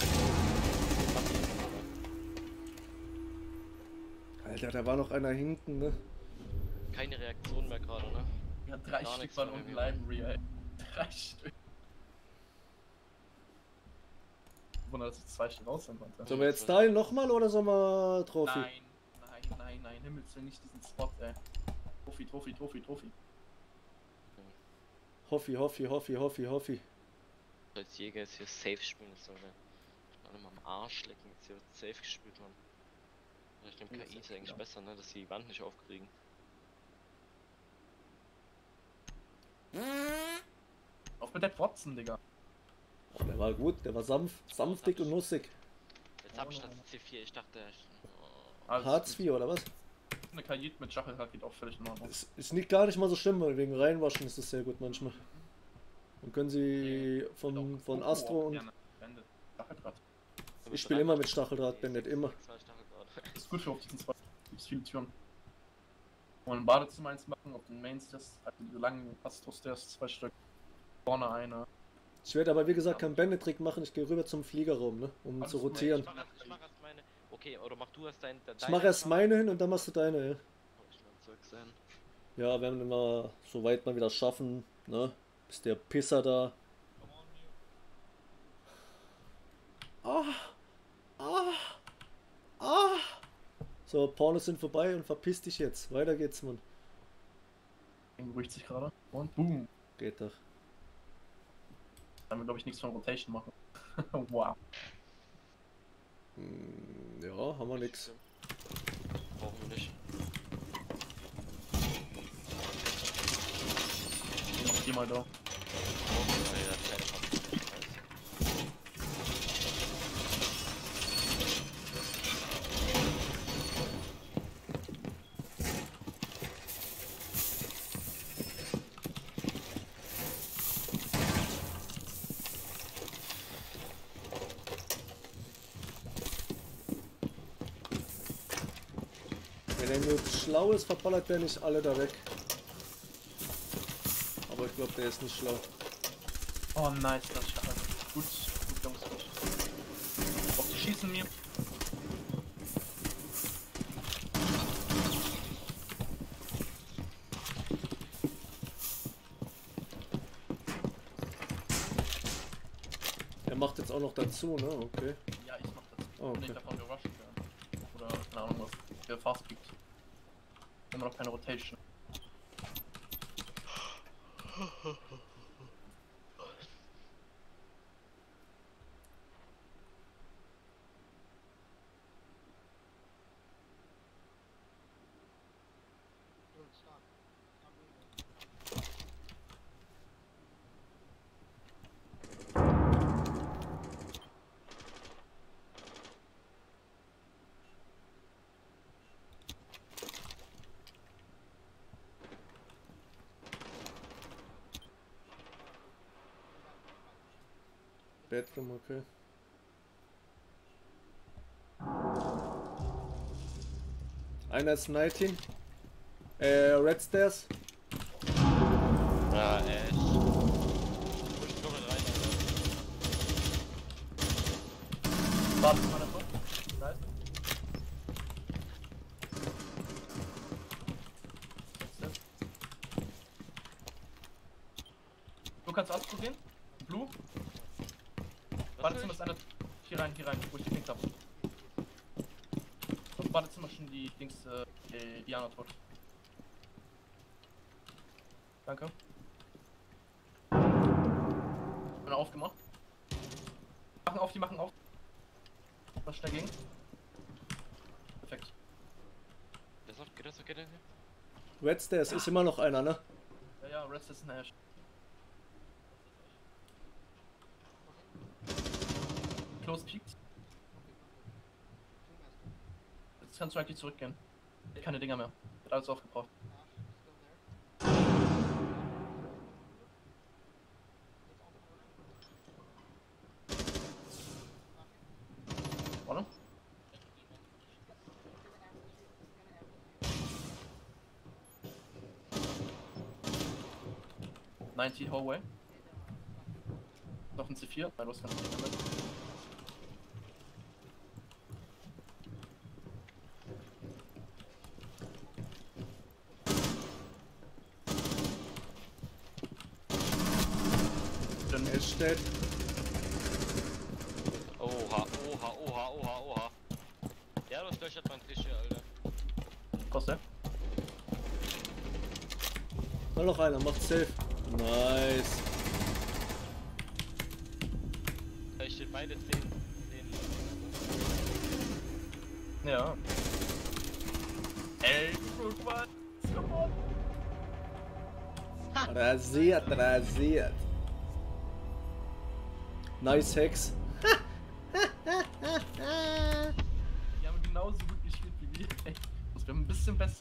Alter, da war noch einer hinten, ne? Keine Reaktion mehr gerade, ne? Ja, 3 Gar Stück nichts waren mehr unten irgendwie. Library, ey. 3 Stück. Wunder, dass ich 2 Stück rausnehmen konnte. Sollen wir jetzt teilen nochmal oder sollen wir Trophy? Nein, Himmels Willen nicht diesen Spot, ey. Trophy. Hoffi. Als Jäger ist hier safe spielen, das sollte. Alle mal am Arsch lecken, jetzt hier wird safe gespielt, Mann. Vielleicht dem KI ist eigentlich besser, ne, dass sie die Wand nicht aufkriegen. Auf mit der Watson, Digga. Oh, der war gut, der war sanftig und nussig. Jetzt hab ich statt C4, ich dachte, Also, Hartz IV oder was? eine KI mit Stacheldraht geht auch völlig in Ordnung. Ist nicht gar nicht mal so schlimm, weil wegen Reinwaschen ist das sehr gut manchmal. Dann können sie von Astro und... Stacheldraht. Ich spiele immer mit Stacheldraht, Bandit, immer. Das ist gut für auf diesen zwei. Gibt viele Türen. Wollen ein Badezimmer eins machen, auf den Mains, das also diese langen Astro-Stairs, 2 Stück. Vorne eine. Ich werde aber wie gesagt keinen Bandit-Trick machen, ich gehe rüber zum Fliegerraum, ne? Um Alles zu gut, rotieren. Ich mach erst meine. Okay, oder mach du erst dein. Ich mache erst meine hin und dann machst du deine, ja. Ich will zurück sein. Ja, werden wir mal so weit mal wieder schaffen, ne? Ist der Pisser da. Ah! Ah! Ah! So, Pornos sind vorbei und verpiss dich jetzt. Weiter geht's, Mann. Beruhigt sich gerade. Und boom. Geht doch. Dann wir, glaube ich, nichts von Rotation machen. Wow. Ja, haben wir nix. Brauchen wir nicht. Geh mal da. Wenn er nur schlau ist, verballert der nicht alle da weg. Aber ich glaube, der ist nicht schlau. Oh, nice, das ist stark. Gut, Jungs. Auch die schießen mir. Er macht jetzt auch noch dazu, ne? Okay. Ja, ich mach das. Oh, okay. Nicht davon gerusht werden. Oder, keine Ahnung was. Der fast pickt. Immer noch keine Rotation. Bedroom, okay. Einer ist 19. Red Stairs. Ja, echt. Push Tunnel rein, Warte mal davor. Nice. Du kannst ausprobieren. Blue. Badezimmer ist einer. Hier rein, wo ich die Dings hab. Auf Badezimmer schon die Dings, Diana tot. Danke. Bin aufgemacht. Machen auf. Was schnell ging. Perfekt. Geht das okay denn hier? Red Stairs ist immer noch einer, ne? Ja, Rest ist ein Ash. Close peaked. Jetzt kannst du eigentlich zurückgehen. Keine Dinger mehr. Wird alles aufgebraucht. Warte. '90 Hallway. Noch ein C4. Nein, los, kannst du nicht damit. Er steht. Oha. Ja, das löchert mein Tisch hier, Alter. Kostet. Noch einer, macht safe. Nice. Da steht beide 10. Ja. Ey, guck mal. Rasiert. Nice Hex. Die haben genauso gut gespielt wie wir. Das wäre ein bisschen besser.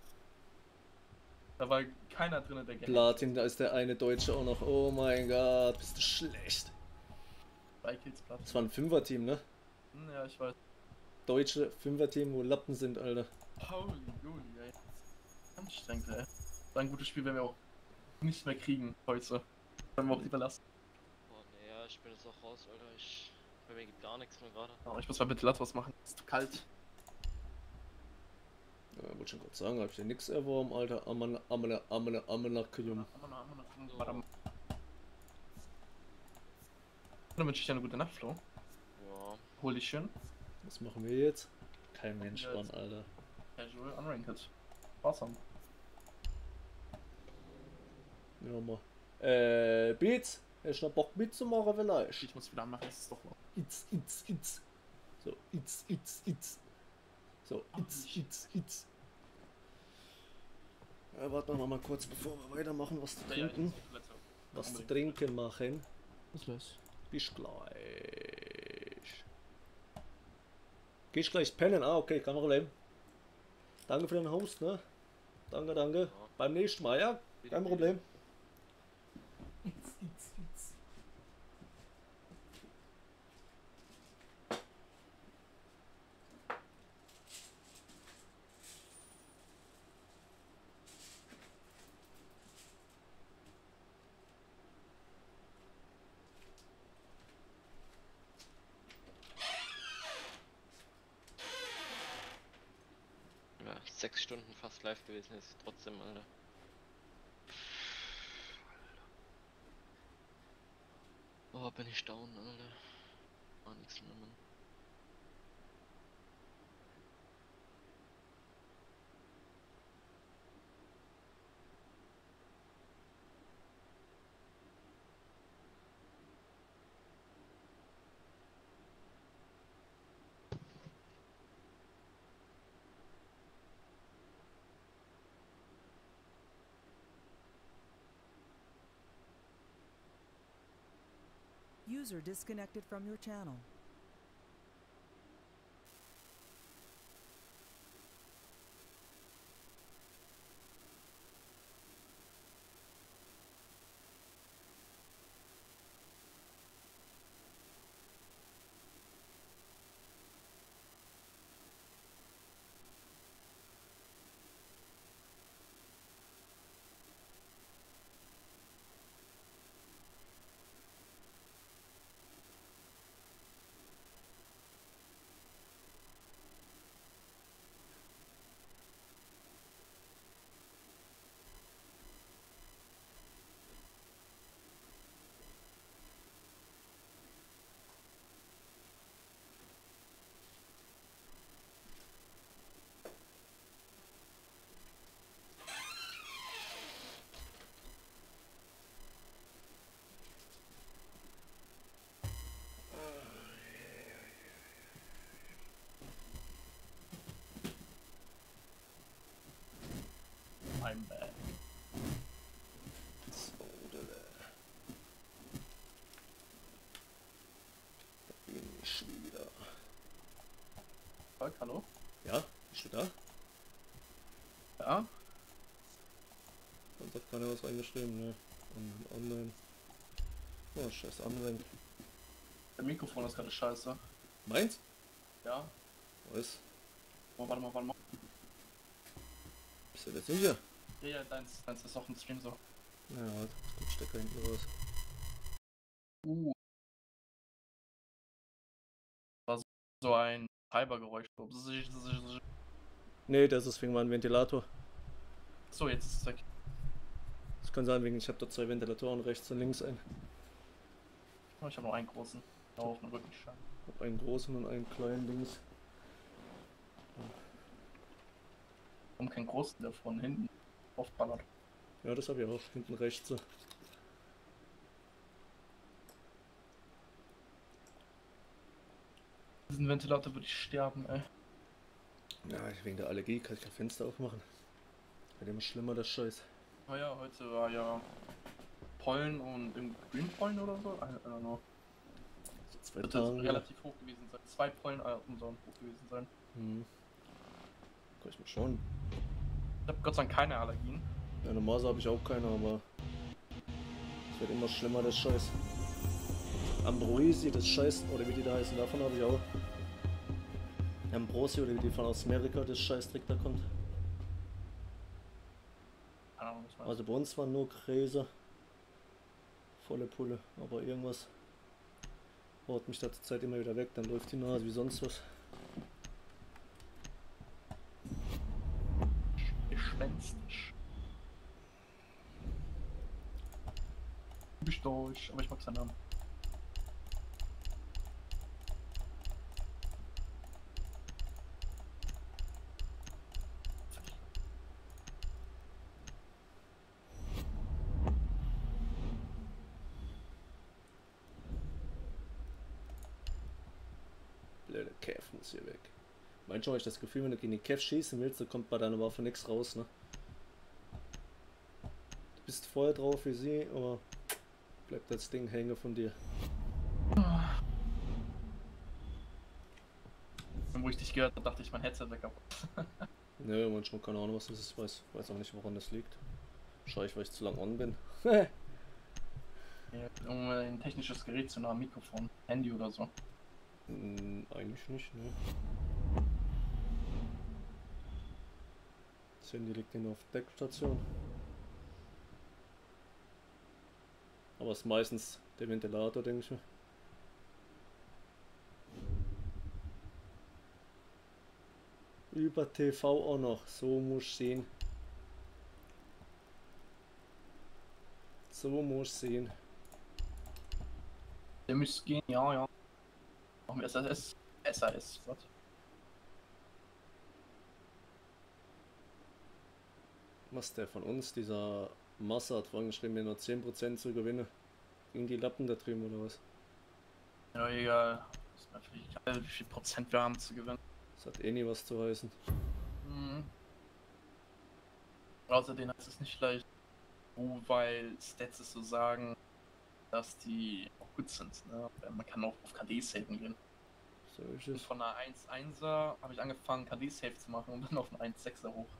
Da war keiner drin, der Game. Platin, da ist der eine Deutsche auch noch. Oh mein Gott, bist du schlecht. 2 Kills Platin. Das war ein Fünfer-Team, ne? Ja, ich weiß. Deutsche Fünfer-Team, wo Lappen sind, Alter. Holy Juli, ey. Anstrengend, ey. So ein gutes Spiel werden wir auch nicht mehr kriegen heute. Werden wir auch lieber lassen. Oh ne, ja, ich bin jetzt auch raus, Alter. Bei mir gibt gar nichts mehr gerade. Oh, ich muss mal bitte was machen. Es ist zu kalt. Ja, wollte schon gerade sagen, hab ich dir nix erworben, Alter. Amanakayum. Dann wünsche ich dir eine gute Nacht, Flo. Ja. Hol dich schön. Was machen wir jetzt? Kein Mensch Ja, dran, jetzt- Alter. Casual Unranked. Spaß haben. Ja, mal. Beats, hast du noch Bock mitzumachen vielleicht? Ich muss wieder anmachen, das ist doch noch. It's. So, it's. So, it's. Ja, warten wir noch mal kurz, bevor wir weitermachen, was zu Ja, ich trinken. muss auf Toilette. Was zu Unbedingt. trinken machen. Was los? Bis gleich. Gehst gleich pennen? Ah, okay, kein Problem. Danke für den Host, ne? Danke. Ja. Beim nächsten Mal, ja? Kein Problem. Ja, 6 Stunden fast live gewesen ist trotzdem, Alter. Oh, bin ich down, Alter. War nix mehr, Mann. User disconnected from your channel. I'm back. So, da bin ich wieder. Fuck, hallo? Ja, bist du da? Ja? Sonst hat keiner was reingeschrieben, ne? Online. Oh, scheiß Anwendung. Der Mikrofon ist gerade scheiße. Meins? Ja? Was? Oh, warte mal. Bist du jetzt sicher? Ja, deins ist auch im Stream so. Ja, halt. Gut, Stecker hinten raus. War so ein Treibergeräusch. Nee, das ist wegen meinem Ventilator. So, jetzt ist es weg. Das kann sein, wegen ich habe da 2 Ventilatoren rechts und links ein. Oh, ich habe noch einen großen. Da auf dem Rückenschein. Ich hab einen großen und einen kleinen links. Warum keinen großen, der von hinten aufballert? Ja, das habe ich auch hinten rechts so. Diesen Ventilator würde ich sterben, ey. Ja, wegen der Allergie kann ich kein Fenster aufmachen. Wird immer schlimmer, das Scheiß. Naja, heute war ja Pollen und im Green Pollen oder so. I don't know. So 2 Wird Tagen. relativ hoch gewesen sein. 2 Pollen sollen hoch gewesen sein. Kann ich mal schauen. Ich habe Gott sei Dank keine Allergien. Ja, normalerweise habe ich auch keine, aber es wird immer schlimmer, das Scheiß. Ambrosi, das Scheiß, oder wie die da heißen, davon habe ich auch. Ambrosi, oder wie die von aus Amerika, das Scheißdreck da kommt. Keine Ahnung, was meinst Also bei uns waren nur Gräser. Volle Pulle, aber irgendwas haut mich da zur Zeit immer wieder weg, dann läuft die Nase wie sonst was. du? Gespenstisch. Du bist durch, aber ich mag seinen Namen. Cav muss hier weg. Manchmal habe ich das Gefühl, wenn du gegen den Cav schießen willst, dann kommt bei deiner Waffe nichts raus, ne? Du bist voll drauf wie sie, aber bleibt das Ding hängen von dir. Und wo ich dich gehört habe, dachte ich, mein Headset weg. Ne, manchmal keine Ahnung, was das ist. Weiß auch nicht, woran das liegt. Wahrscheinlich, weil ich zu lang on bin. Um ein technisches Gerät zu nah am Mikrofon, Handy oder so. Eigentlich nicht, ne? Das Handy liegt ja nur auf der Deckstation. Aber es ist meistens der Ventilator, denke ich mir. Über TV auch noch, so muss sehen. So muss sehen. Der müsste gehen, ja. Machen wir SAS. SAS, was? Was der von uns, dieser Masse hat vorhin geschrieben, mir nur 10% zu gewinnen. Gegen die Lappen da drüben oder was? Ja, egal. Ist natürlich egal, wie viel Prozent wir haben zu gewinnen. Das hat eh nie was zu heißen. Außerdem heißt es nicht leicht, weil Stats es so sagen, dass die auch gut sind. Ne? Man kann auch auf KD saven gehen. So ist Und es. von einer 1-1er habe ich angefangen, KD-Save zu machen und dann auf einen 1-6er hoch.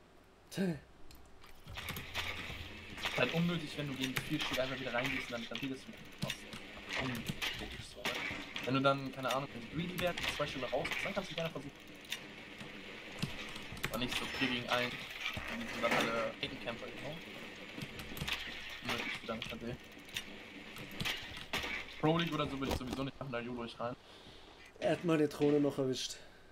Halt unnötig, wenn du gegen das Spielstück einfach wieder reingehst und dann redest du nicht was. Unnötig so, ne? Wenn du dann, keine Ahnung, den Greedy Wert 2 Stück raus, dann kannst du gerne versuchen. Aber nicht so 4 gegen 1. Und die sind dann alle Hidden Camper, genau. Unnötig wieder mit KD. Pro League oder so will ich sowieso nicht machen, da Julo ich rein. Er hat meine Drohne noch erwischt.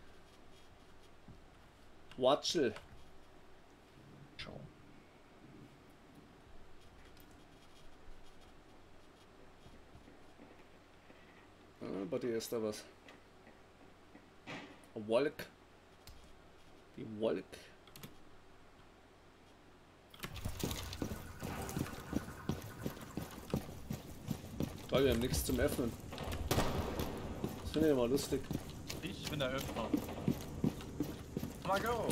Watschel. Show. Bei dir ist da was. Eine Wolk. Die Wolk. Weil wir haben nichts zum Öffnen. Das finde ich immer lustig. Ich bin der Öffner. Mal go!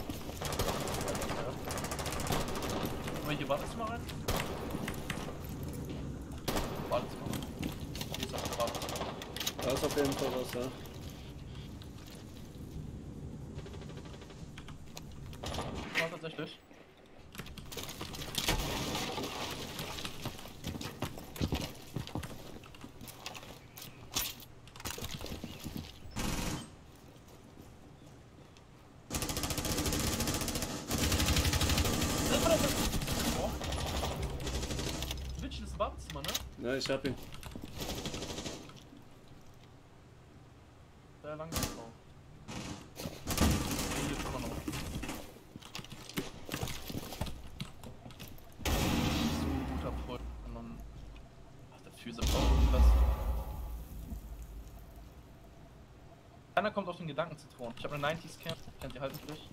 Welche Wartezimmer rein? Wartezimmer. Hier ist auch ein Wartezimmer. Da ist auf jeden Fall was, ja. Ja, tatsächlich. Witch ist ein Wartezimmer, ne? Ja, ich hab ihn. Sehr lange Frau. Hier ist immer noch. So guter Erfolg. Und dann. Ach, der Füße braucht das. Keiner kommt auf den Gedanken zu trauen. Ich habe eine 90s Camp. Kennt ihr halt nicht.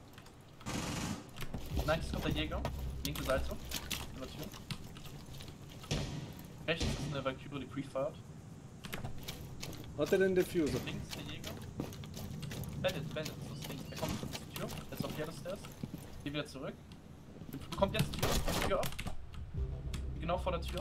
90s kommt der Jäger. Linke Seite. In der Tür. Rechts ist eine Valkyrie, die pre-fired. Hat er den Diffuser? Links der Jäger. Bandit, so ist links. Er kommt zur Tür. Er ist auf der Stairs. Geht wieder zurück. Kommt jetzt die Tür auf. Genau vor der Tür.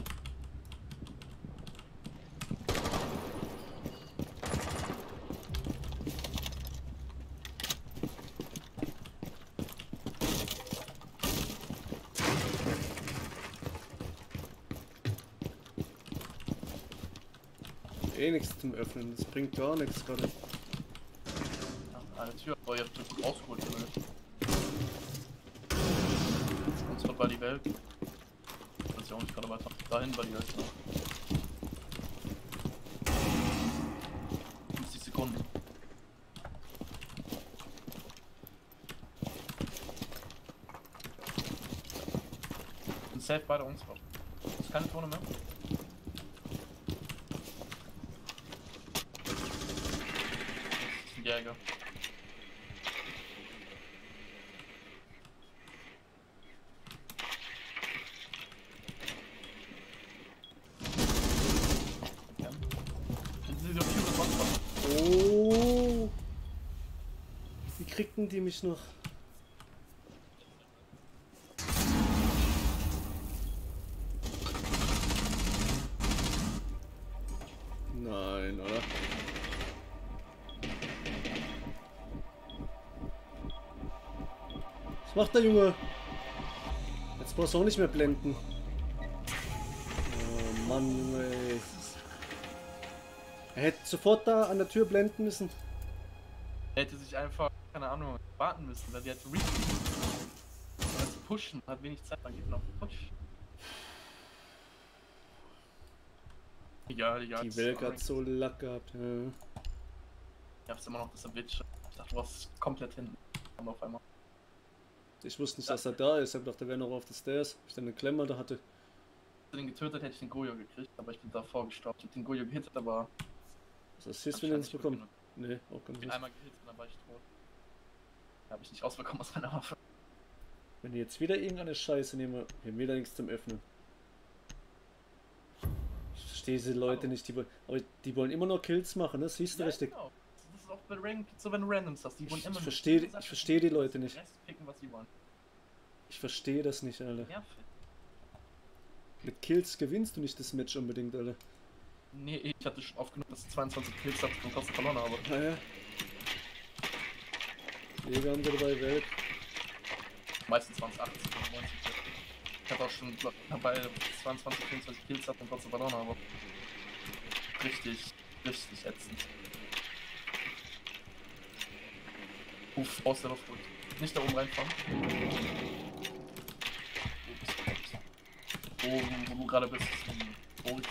Eh nichts zum Öffnen, das bringt gar nichts gerade. Ja, eine Tür, aber ihr habt das gut rausgeholt. Uns war die Welt. Das ist ja auch nicht gerade weiter. Dahin war die Welt. 50 Sekunden. Und safe bei der uns drauf. Ist keine Tone mehr. Das ist ein Jäger. Oh, ficken die mich noch? Nein, oder? Was macht der Junge? Jetzt brauchst du auch nicht mehr blenden. Oh Mann, ey. Er hätte sofort da an der Tür blenden müssen. Er hätte sich einfach, keine Ahnung, warten müssen, weil die hat zu pushen, hat wenig Zeit, dann geht noch Push. Egal. Die Welt hat so Lack gehabt. Ja. Ich hab's immer noch das Witch. Ich dachte, du warst komplett hinten. Und auf einmal. Ich wusste nicht, dass er da ist. Ich hab gedacht, der wäre noch auf der Stairs. Ich dann eine Klemme da hatte. Wenn ich den getötet hätte ich den Goyo gekriegt, aber ich bin davor gestorben. Ich hab den Goyo gehittet, aber. Was hast du denn jetzt bekommen? Nee, auch ganz Ich bin nicht. einmal gehittet und dann war ich tot. Da habe ich nicht rausbekommen aus meiner Waffe. Wenn ich jetzt wieder irgendeine Scheiße nehme, wir haben wieder nichts zum Öffnen. Ich verstehe diese Leute nicht, aber die wollen immer noch Kills machen, ne? Siehst du richtig? Genau. Das ist auch bei Ranked so, wenn du Randoms hast. Die wollen immer Ich verstehe die Leute nicht. Picken, was sie wollen. Ich verstehe das nicht, Alter. Nervig. Mit Kills gewinnst du nicht das Match unbedingt, Alter. Nee, ich hatte schon oft genug, dass ich 22 Kills hatte und trotzdem verloren habe. Naja. Jäger haben wir dabei, Welt. Meistens waren es 80 oder 90. Ich hatte auch schon dabei 22, 24 Kills hatte und trotzdem verloren habe. Richtig ätzend. Uff, aus der Luft gut. Nicht da oben reinfahren. Oben, wo du gerade bist, ist ein Oryx,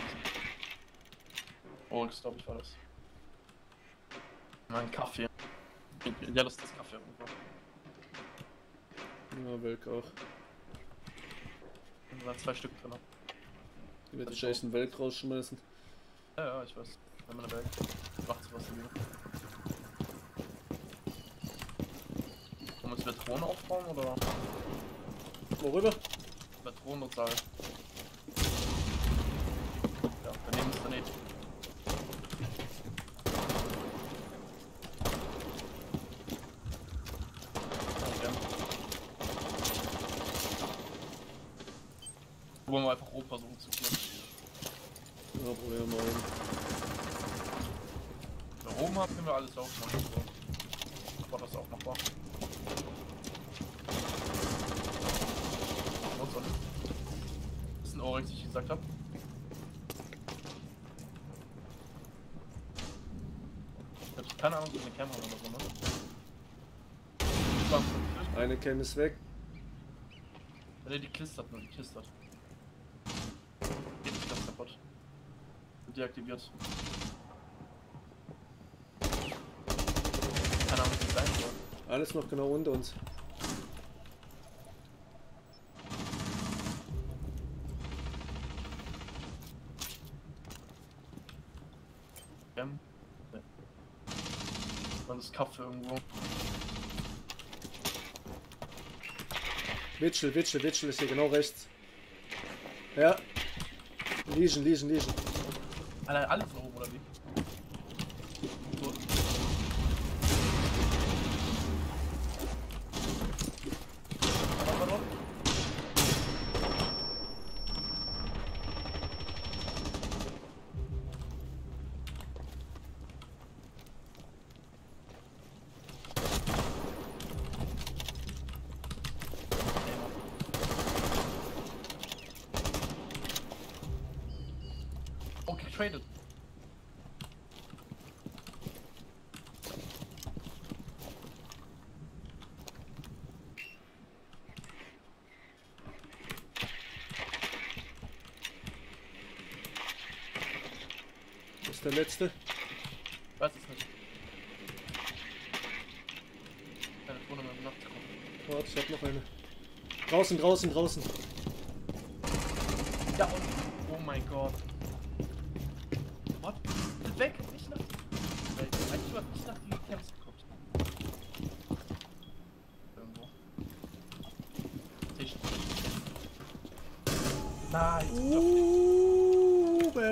Oryx, glaube ich, war das. Mein Kaffee. Ja, das ist das Kaffee irgendwo. Ja, Welk auch. Da waren 2 Stück drin. Die wird wahrscheinlich einen Welk rausschmeißen. Ja, ich weiß. Wenn man eine Welt macht sowas wieder. Wollen wir jetzt Drohne aufbauen oder? Worüber? Drohne und Saal. Ja, daneben ist daneben. Wollen wir einfach Opa versuchen zu klären. Ja, probieren wir mal. Da oben haben wir alles aufmachen. So. War das auch machbar? Das ist ein Oryx, wie ich gesagt habe. Ich hab keine Ahnung, ob wir eine Cam haben oder so, ne? Eine Cam ist weg. Ne, die klistert nur, die klistert. Geht nicht ganz kaputt. Wird deaktiviert. Keine Ahnung, was das sein soll. Alles noch genau unter uns. Ne. War das Kaffee irgendwo? Witschel ist hier genau rechts. Ja. Legion. Alter, alles nach oben oder wie? So. Warte. Okay, traded. Das ist der letzte. Weiß es nicht. Keine Drohne mehr gemacht. Warte, ich hab noch eine. Draußen. Ja und. Oh mein Gott. What? Weg! Nicht nach. Eigentlich war nicht nach die Camps geguckt. Irgendwo. Tisch. Nice!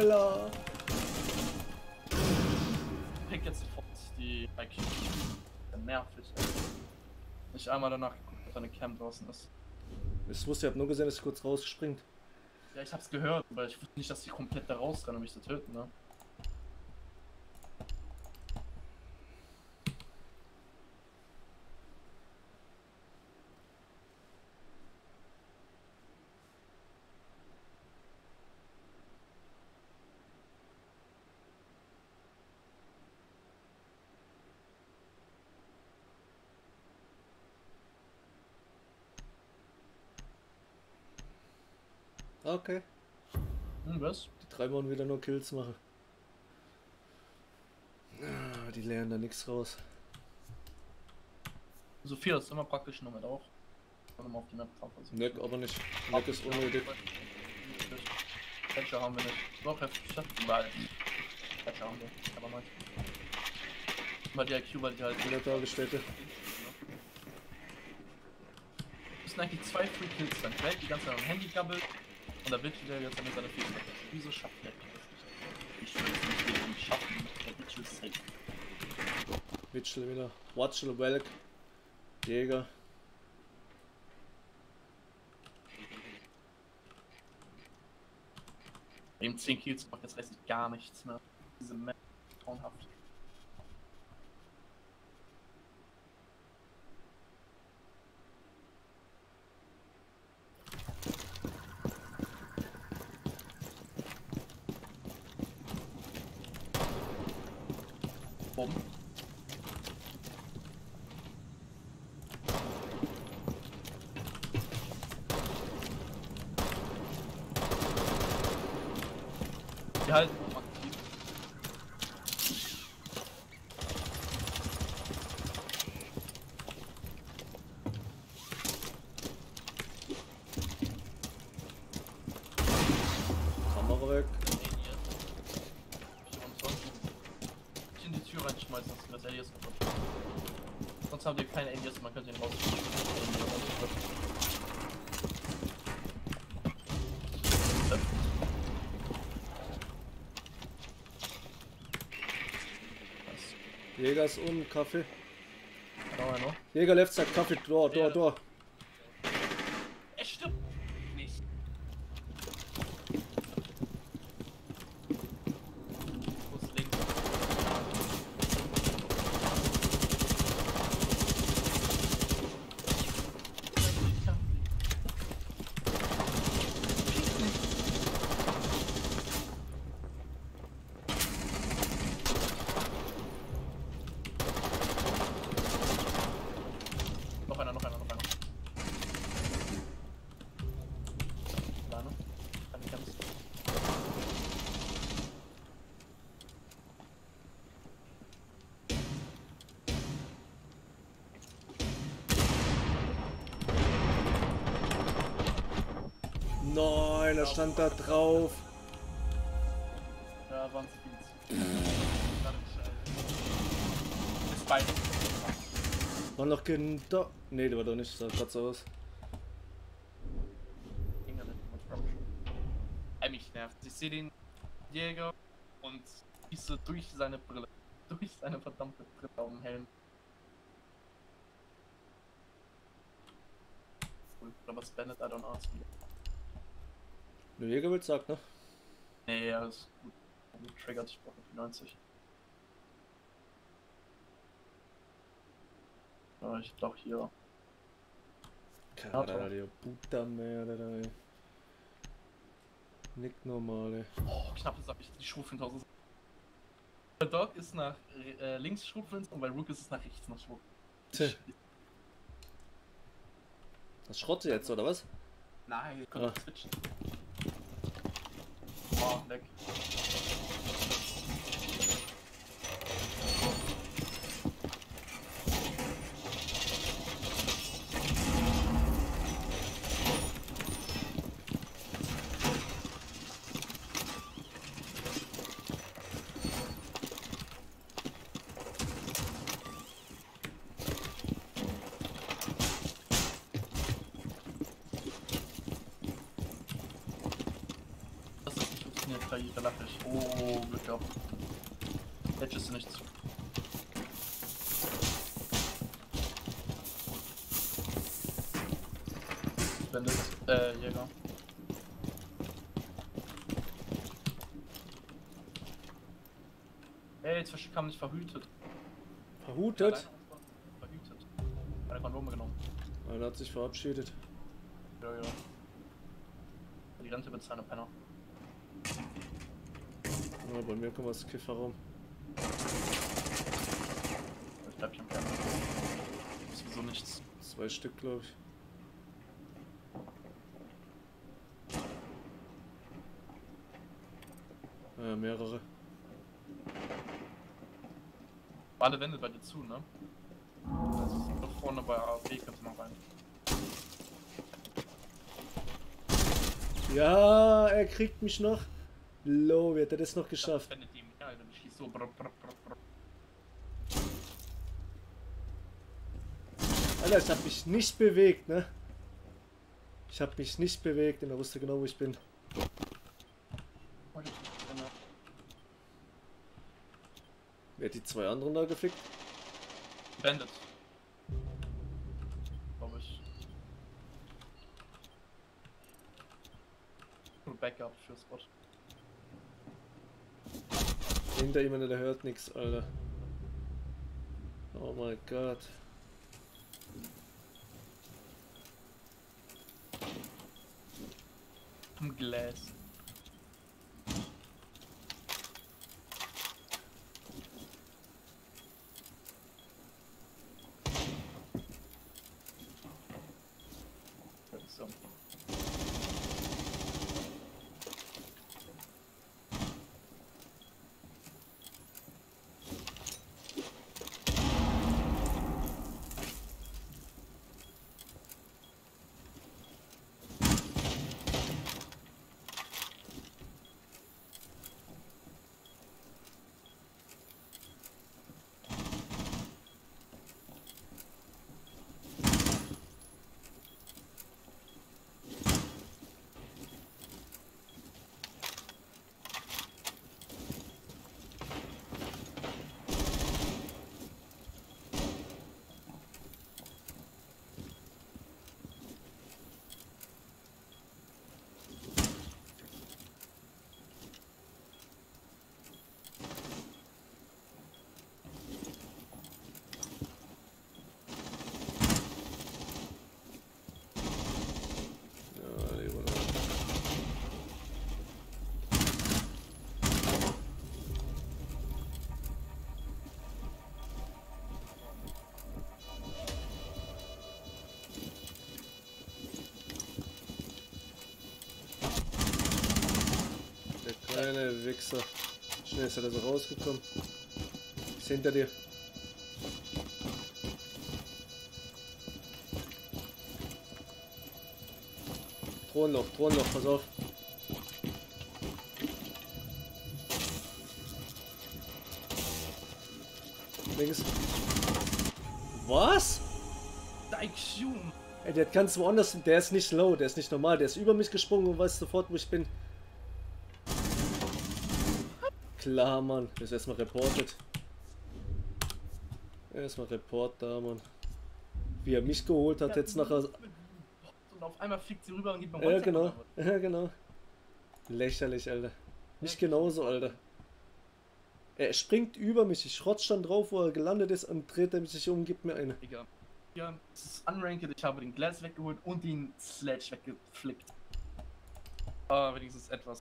Bella! Pick jetzt sofort die IQ. ja nervig. Nicht einmal danach geguckt, dass eine Cam draußen ist. Ich wusste, ich hab nur gesehen, dass sie kurz rausspringt. Ja, ich hab's gehört, aber ich wusste nicht, dass die komplett da rausrennen, um mich zu töten, ne? Okay. Was? Die 3 wollen wieder nur Kills machen. Ah, die lernen da nichts raus. Sophia ist immer praktisch nur mit auch. Wenn man auf die Map drauf ist. Neck aber nicht. Neck ist unnötig. Catcher haben wir nicht. Doch, heftig, überall. Catcher haben wir, aber nicht. Mal die IQ, weil die halt. Wieder Tagesstätte. Das sind eigentlich 2 Free Kills dann. Quält die ganze Zeit am Handy gabbelt und da wird wieder jetzt mit seiner Fähigkeit. Wieso schafft der das nicht? Ich will es nicht irgendwie schaffen. Der Witchel ist safe. Witchel wieder. Watchel, Welk. Jäger. Eben 10 Kills macht jetzt rechtlich gar nichts mehr. Diese Map traumhaft. Bumm. Die halten aktiv. Kamera weg. Ich in die Tür reinschmeißen, dass das Alias kaputt. Sonst haben wir keine Alias, man könnte ihn raus. Jäger ist unten, Kaffee. Genau, genau. Jäger left side, Kaffee, Door. Er stirbt nicht. Ich muss links. Noch einer. Da, ne? Kann ich ganz. Nein, er stand da drauf. Ja, waren Speeds. Ist beide. War noch Kinder. Nee, der war doch nicht, sah grad so aus. Mich nervt. Ich sehe den Jäger und schieße durch seine Brille. Durch seine verdammte Brille auf dem Helm. Cool. Oder was Bennett, I don't ask me. Der Jäger wird sagt, ne? Nee, ja, ist gut. Triggert, ich brauche 90. Aber ich doch hier. Caralho, puta merda, ey. Nicht normal, ey. Oh, knapp habe ich die Schrotflinte. Der Dog ist nach links Schrotflinte und bei Rook ist es nach rechts nach Schrot. Tja. Das Schrotte jetzt, oder was? Nein, ich kann switchen. Oh, weg. Da lache ich. Oh, Glück gehabt. Jetzt ist nichts. Bandit, Jäger. Ey, jetzt kam nicht verhütet. Verhutet? Verhütet. Meine Kondome genommen. Einer hat sich verabschiedet. Ja, ja. Die rennt über seine Penner. Ja, bei mir kommt das Kifferraum. Ich bleib hier am Penner. Ist sowieso nichts. 2 Stück, glaube ich. Ja, mehrere. Alle Wände bei dir zu, ne? Also noch vorne bei AFB kannst du noch rein. Ja, er kriegt mich noch. Low, wie hat er das noch geschafft? Wenn die ja, dann schießt so brr, brr, brr, brr. Alter, ich hab mich nicht bewegt, ne? Ich hab mich nicht bewegt und er wusste genau, wo ich bin. Wer hat die 2 anderen da gefickt? Bandit. Glaube ich. Nur Backup für Spot. Hinter jemand, der hört nichts, Alter. Oh mein Gott. Am Glas. So. Kleine Wichser. Schnell ist er da so rausgekommen. Ist hinter dir. Thronloch, pass auf. Links. Was? Daikyun! Ey, der hat ganz woanders, der ist nicht low, der ist nicht normal, der ist über mich gesprungen und weiß sofort, wo ich bin. Klar, Mann. Jetzt erstmal reportet. Erstmal Report da, Mann. Wie er mich geholt hat, jetzt nachher. Und auf einmal fliegt sie rüber und gibt mir Ja, genau. Ja, genau. Lächerlich, Alter. Nicht genauso, Alter. Er springt über mich. Ich rotz dann drauf, wo er gelandet ist und dreht er sich um und gibt mir eine. Egal. Ja, es ist unranked. Ich habe den Glass weggeholt und den Sledge weggeflickt. Aber wenigstens etwas.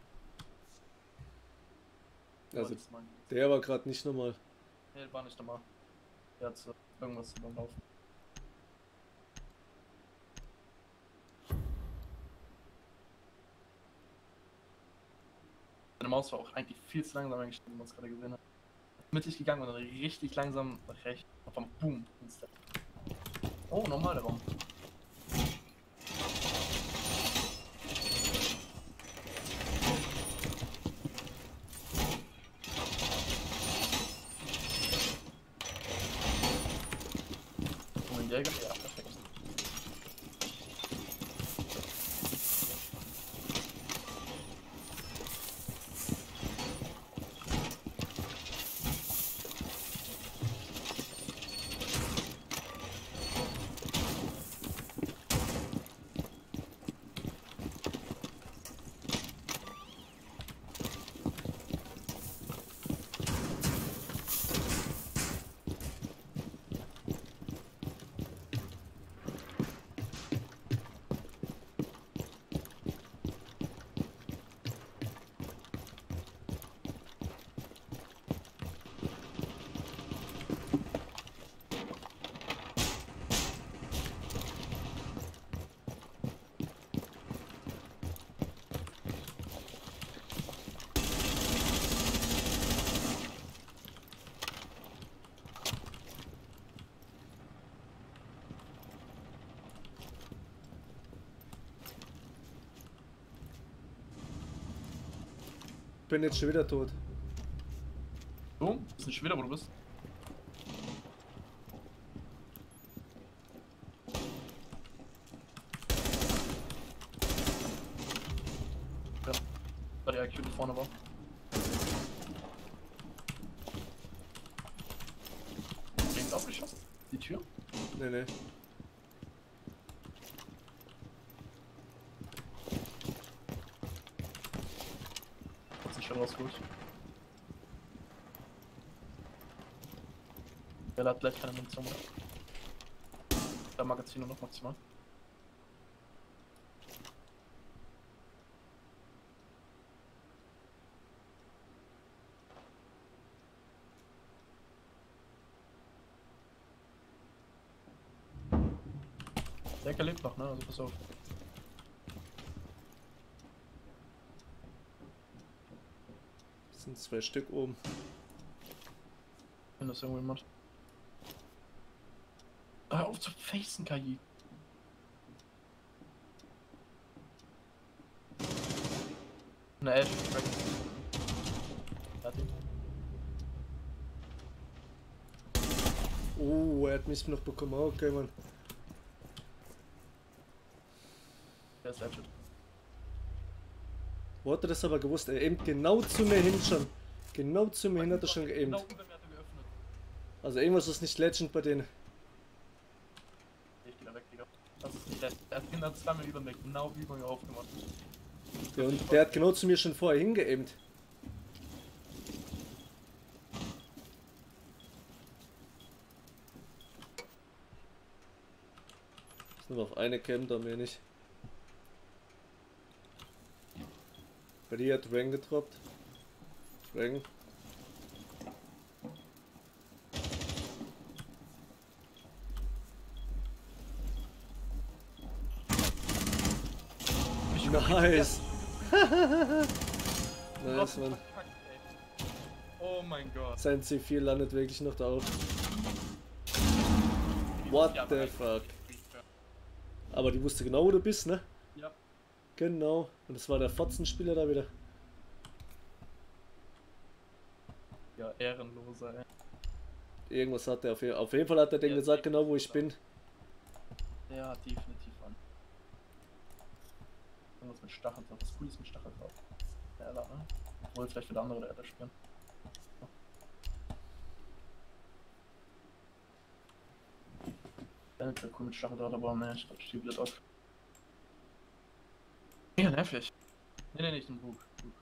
Also, der war gerade nicht normal. Nee, war nicht normal. Der hat irgendwas überlaufen. Meine Maus war auch eigentlich viel zu langsam eingestellt, wie man es gerade gesehen hat. Mittig gegangen und dann richtig langsam nach rechts. Auf einmal Boom. Oh, normal der Raum. Jäger? Ja, perfekt. bin jetzt schon wieder tot. So, ist nicht wieder, wo du bist. Ja, da der IQ da vorne war. Links aufgeschossen? Die Tür? Nee, nee. Hat sich schon rausgeholt. Der hat gleich keine Munition mehr. Da Magazin nur noch maximal. Der Ecke lebt noch, ne? Also pass auf. Das sind 2 Stück oben. Wenn das irgendwo jemand. Hör auf zu facen, KI. Na, Ash, fertig. Oh, er hat mich noch bekommen. Okay, Mann. Der ist legit. Wo hat er das aber gewusst? Er aimt genau zu mir hin schon. Genau zu mir hin hat er schon geaimt. Genau über mir hat er geöffnet. Also irgendwas ist nicht legend bei denen. Ich geh da weg, Digga. Das ist nicht legend. Er hat genau zweimal über mir, genau über mir aufgemacht. Ja, und der hat genau zu mir schon vorher hingeaimt. Ist nur noch eine Cam da, mehr nicht. Bei dir hat Rang getroppt. Rang. Nice. Nice, Mann. Oh mein Gott. Sein C4 landet wirklich noch da auf. What Ja, the aber fuck? Aber die wusste genau, wo du bist, ne? Ja. Genau. Und das war der Fotzenspieler da wieder. Ja, ehrenloser, ey. Irgendwas hat er auf jeden Fall hat er den Ja, gesagt, genau wo ich bin. Der hat definitiv an. Irgendwas mit Stachel drauf. Was Cooles mit Stachel drauf. Der ne? Obwohl vielleicht für andere der spielen. Der wäre cool mit Stachel drauf, aber ne, ich glaube, ich blöd auf. Ja, nervig. Ne, nicht ein Bug.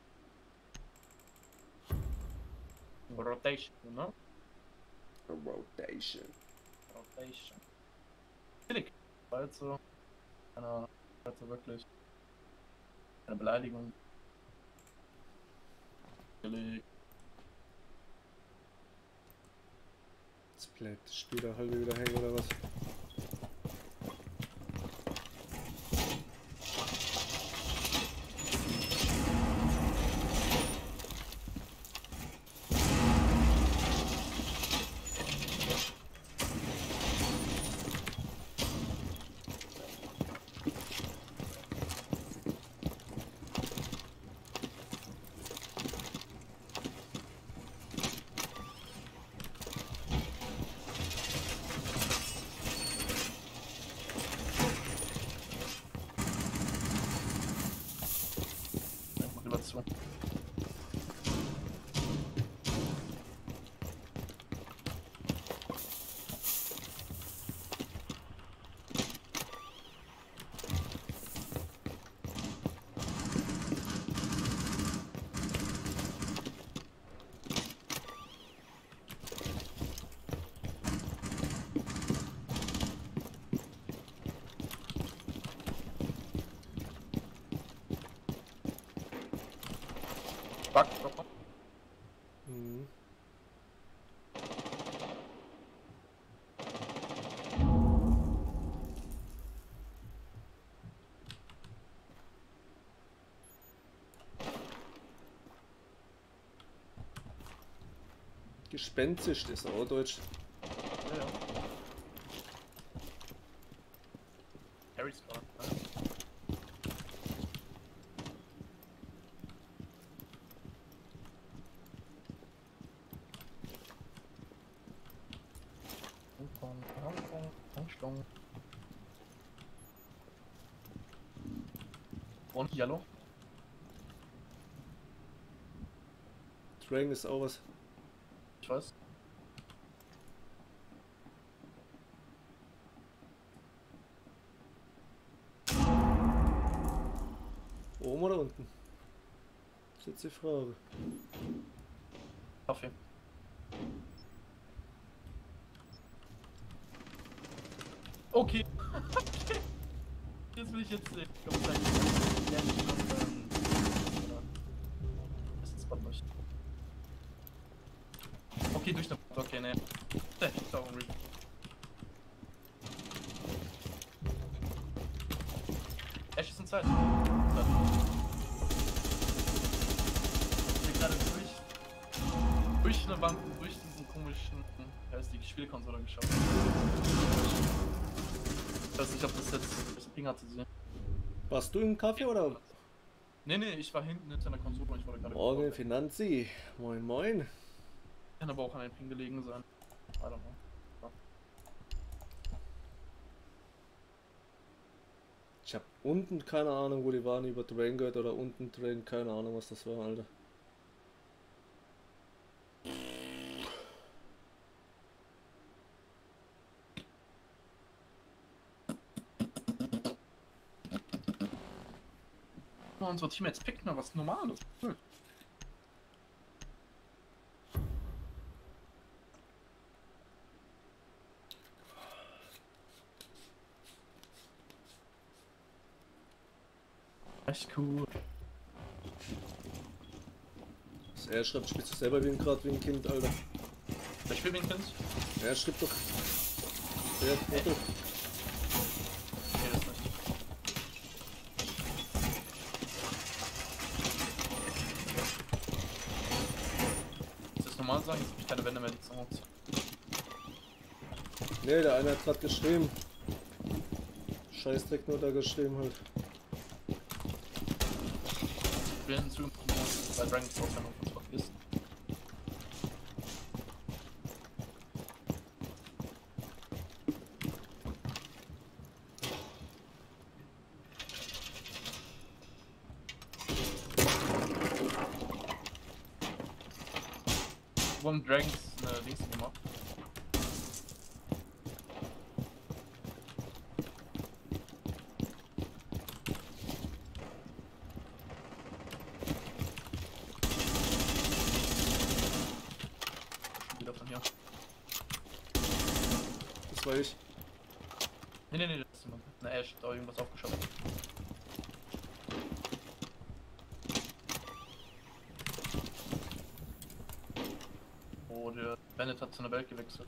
Rotation, ne? Rotation. Rotation. Billig. Also, also wirklich eine Beleidigung. Billig. Jetzt bleibt das Spiel da halt wieder hängen oder was? Motivation. Fuck, fuck. Mhm. Gespenstisch, das ist auch Deutsch. Ja, ja. Harry's Car. Richtung. Und Yellow. Dragon ist auch was. Ich weiß. Oben oder unten? Das ist jetzt die Frage. Kaffee. Okay. Okay. Das will ich jetzt sehen. Ich glaube, vielleicht lerne ich noch, das ist Spot nicht. Okay, durch den Bot. Okay, ne. Der ist auch ein Reap. Ash ist in Zeit. Ich bin gerade durch eine Wand, durch diesen komischen, die Spielkonsole geschaut. Ich weiß nicht, ob das jetzt Ping hatte sehen. Warst du im Kaffee oder? Nee, ich war hinten hinter der Konsole und ich wurde gerade Morgen gebaut. Finanzi. Moin moin. Kann aber auch an den Ping gelegen sein. I don't know. Ja. Ich hab unten keine Ahnung, wo die waren, über Drain gehört oder unten Drain, keine Ahnung, was das war, Alter. Unsere Teammates picken mal was Normales. Cool. Echt cool. Er schreibt, spielst du selber wie ein Kind, Alter. Ich spiel wie ein Kind. Er schreibt doch. Ja, warte. Nee, das nicht. Ist das normal sagen? Jetzt hab ich keine Wände mehr, die zu Hause. Nee, der eine hat grad geschrieben. Scheißdreck nur da geschrieben halt. Ich will hinzu, bei Dragon's Source noch was vergisst. Wo haben Dragons eine Dings gemacht? Wieder von hier. Das war ich. Nee, das ist jemand. Na, Ash hat auch irgendwas aufgeschaut. Oh, der Bennett hat zu einer Welt gewechselt.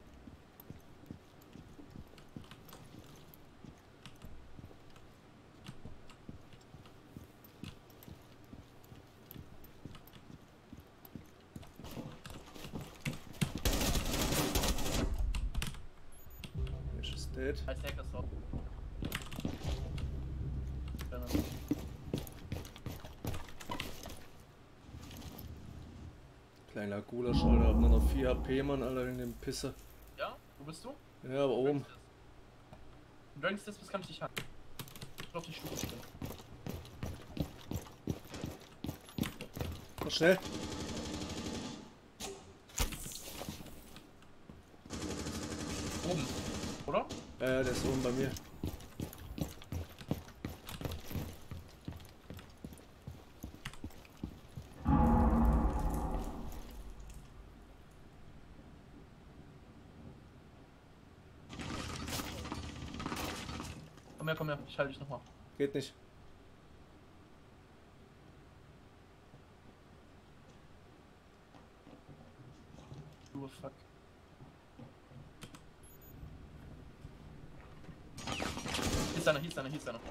Ash ist dead. Als Hacker so. Bennett. Kleiner Gulasch, Alter. Hab nur noch 4 HP, Mann, Alter, in dem Pisser. Ja? Wo bist du? Ja, aber oben. Dragon's Dispas kann ich dich hacken. Ich glaub, die Stufe stehen. Mach schnell. Oben. Oder? Der ist oben bei mir. Komm her, ich halte dich nochmal. Geht nicht. Du fuck. Hier ist einer.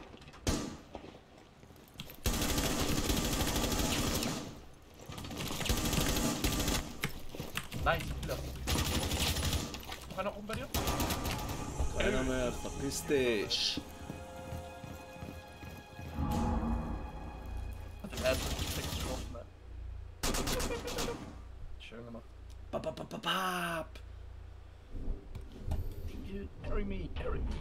Nice, wieder. Noch einer oben bei dir? Keiner mehr, verpiss dich. Er hat 6 getroffen, ey. Schön gemacht. Bababababab. Spiel Carry me, carry me.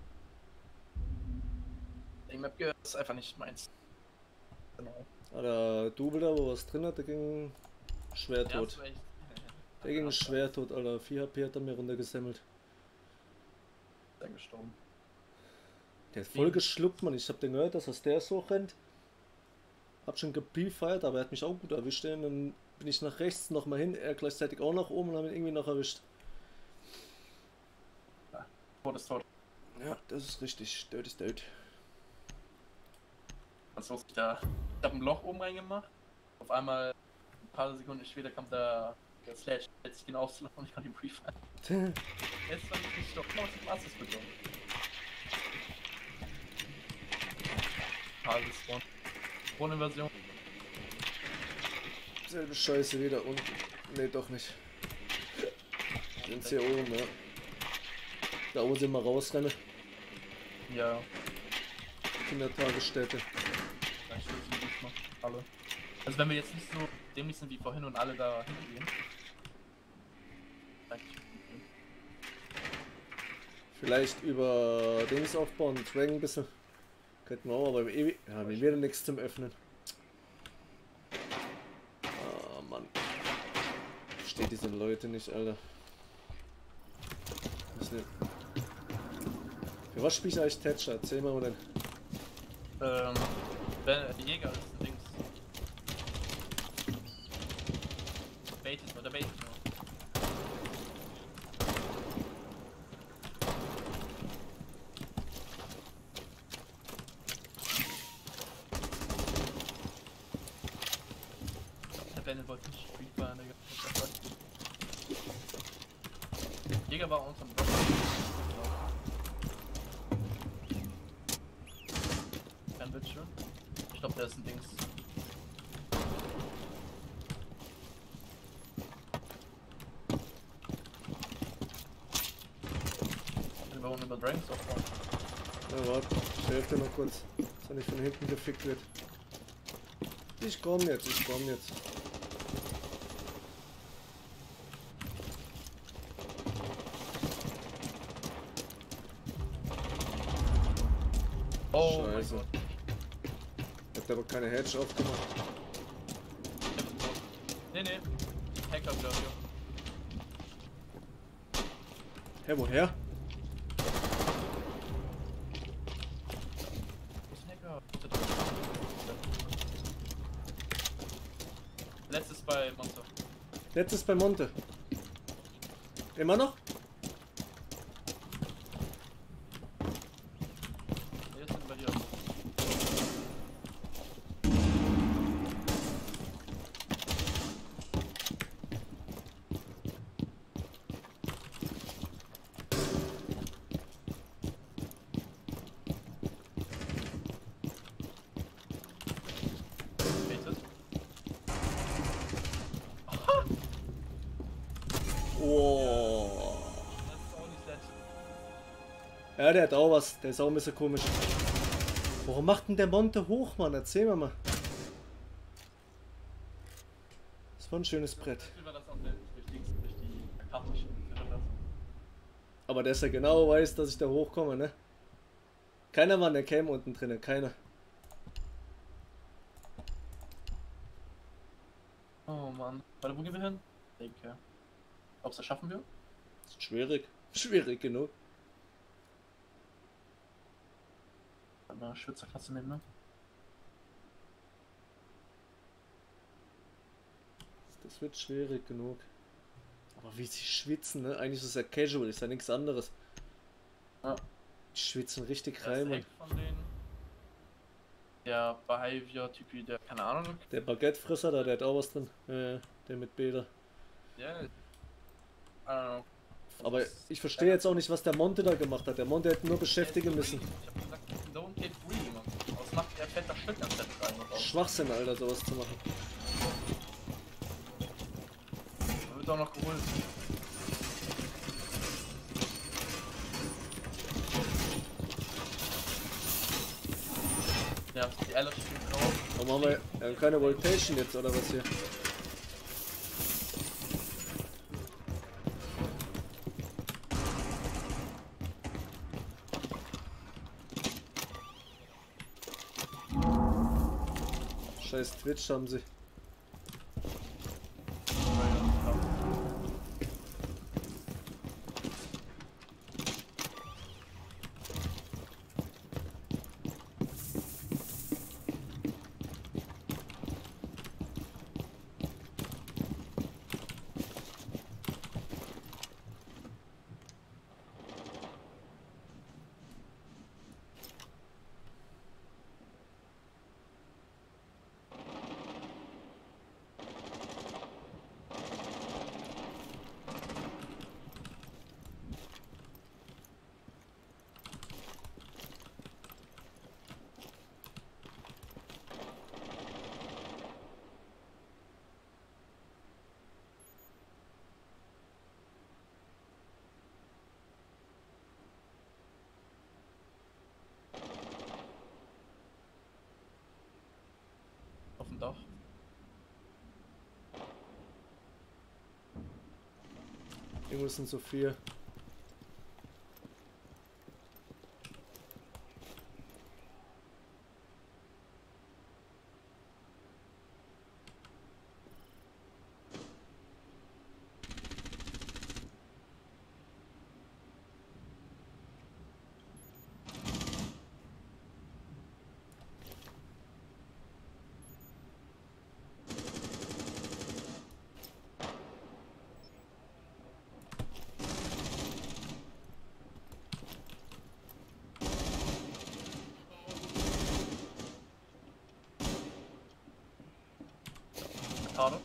Die Map ist einfach nicht meins. Genau. Alter, Double da, wo was drin hat, der ging schwer Ja, tot. hast du recht. Der ging schwer tot, Alter. 4 HP hat er mir runtergesammelt. Dann gestorben. Der hat voll geschluckt, Mann. Ich hab den gehört, dass er Stairs hochrennt. Hab schon gepiefeiert, aber er hat mich auch gut erwischt. Dann bin ich nach rechts nochmal hin, er gleichzeitig auch nach oben und haben ihn irgendwie noch erwischt. Ja, tot ist tot. Ja, das ist richtig. Dead ist dead. Was muss ich da? Ich hab ein Loch oben reingemacht. Auf einmal, ein paar Sekunden später kommt der Slash. Jetzt ich ihn aufzulaufen und ich kann ihn prefire. Jetzt war ich nicht doch noch den Assist bekommen. Spawn. Spawn-Inversion. Selbe Scheiße wieder und. Ne, doch nicht. Sind hier oben, ja. Da wo sie mal rausrennen. Ja, Kindertagesstätte. da stürzen die nicht noch alle. Also wenn wir jetzt nicht so dämlich sind wie vorhin und alle da hingehen. Vielleicht über Dings aufbauen, Dragon ein bisschen. Könnten wir auch, aber ewig. Ja, wir werden nichts zum Öffnen. Ah, Mann. Versteht diese Leute nicht, Alter. Für was spiele ich eigentlich Thatcher? Erzähl mal denn. Wenn die Jäger ist ein Dings. Baitet oder baitet nur. Der Benne wollte nicht spielbar, Digga. Jäger war unterm Block. Kein Bildschirm. Ich glaube, der ist ein Dings. Wir wollen über Dragons aufbauen. Ja, warte. Ich helfe dir noch kurz. Dass er nicht von hinten gefickt wird. Ich komm jetzt, ich komm jetzt. Oh Scheiße. mein Gott. Habt aber keine Hedge aufgemacht. Nee. Hacker wieder hier. Hä, woher? Wo ist ein Hacker? Letztes bei Monster. Letztes bei Monte. Immer noch? Jetzt sind bei dir. Baitet. Oh. Das ist auch nicht nett. Ja, der hat auch was. Der ist auch ein bisschen komisch. Warum macht denn der Monte hoch, Mann? Erzähl mir mal. Das war ein schönes Brett. Dafür war das auch durch die Kartenmaschine. Aber dass er genau weiß, dass ich da hochkomme, ne? Keiner war in der Cam unten drinnen, keiner. Oh Mann. Warte, wo gehen wir hin? Denke. Ob es das schaffen wir? Das ist schwierig. Schwierig genug. Aber Schwitzerklasse nehmen, ne? Das wird schwierig genug. Aber wie sie schwitzen, ne? Eigentlich ist es ja casual, ist ja nichts anderes. Ja. Die schwitzen richtig Der rein, ist Mann. Hack von denen. Der Behavior-Typ, der, keine Ahnung. Der Baguettefresser da, der hat auch was drin. Der mit Bäder. Ja. I don't know. Aber ich verstehe jetzt auch nicht, was der Monte da gemacht hat. Der Monte hätte nur beschäftigen müssen. Ich hab gesagt, don't get greedy, Mann. Was macht der fetter Stück ganz fett rein und raus? Schwachsinn, Alter, sowas zu machen. Da wird auch noch geholt. Ja, die Ella steht drauf. Warum haben wir keine Voltation jetzt, oder was hier? Scheiß Twitch haben sie. Auf dem Dach. Irgendwo sind so viel. Schade.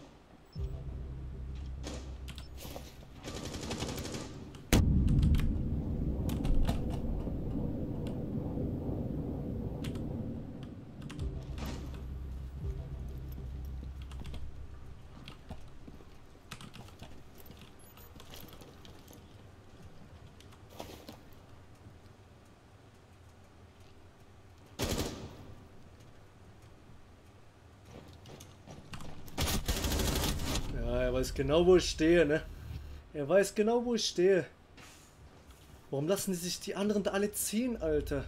Ja, er weiß genau, wo ich stehe, ne? Er weiß genau, wo ich stehe. Warum lassen die sich die anderen da alle ziehen, Alter?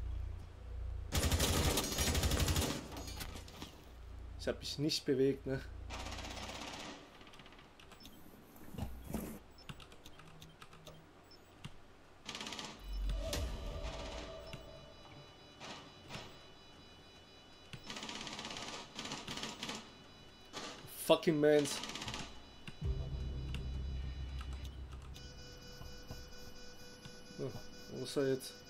Ich habe mich nicht bewegt, ne? Fucking Mans. Oh, wo ist er jetzt?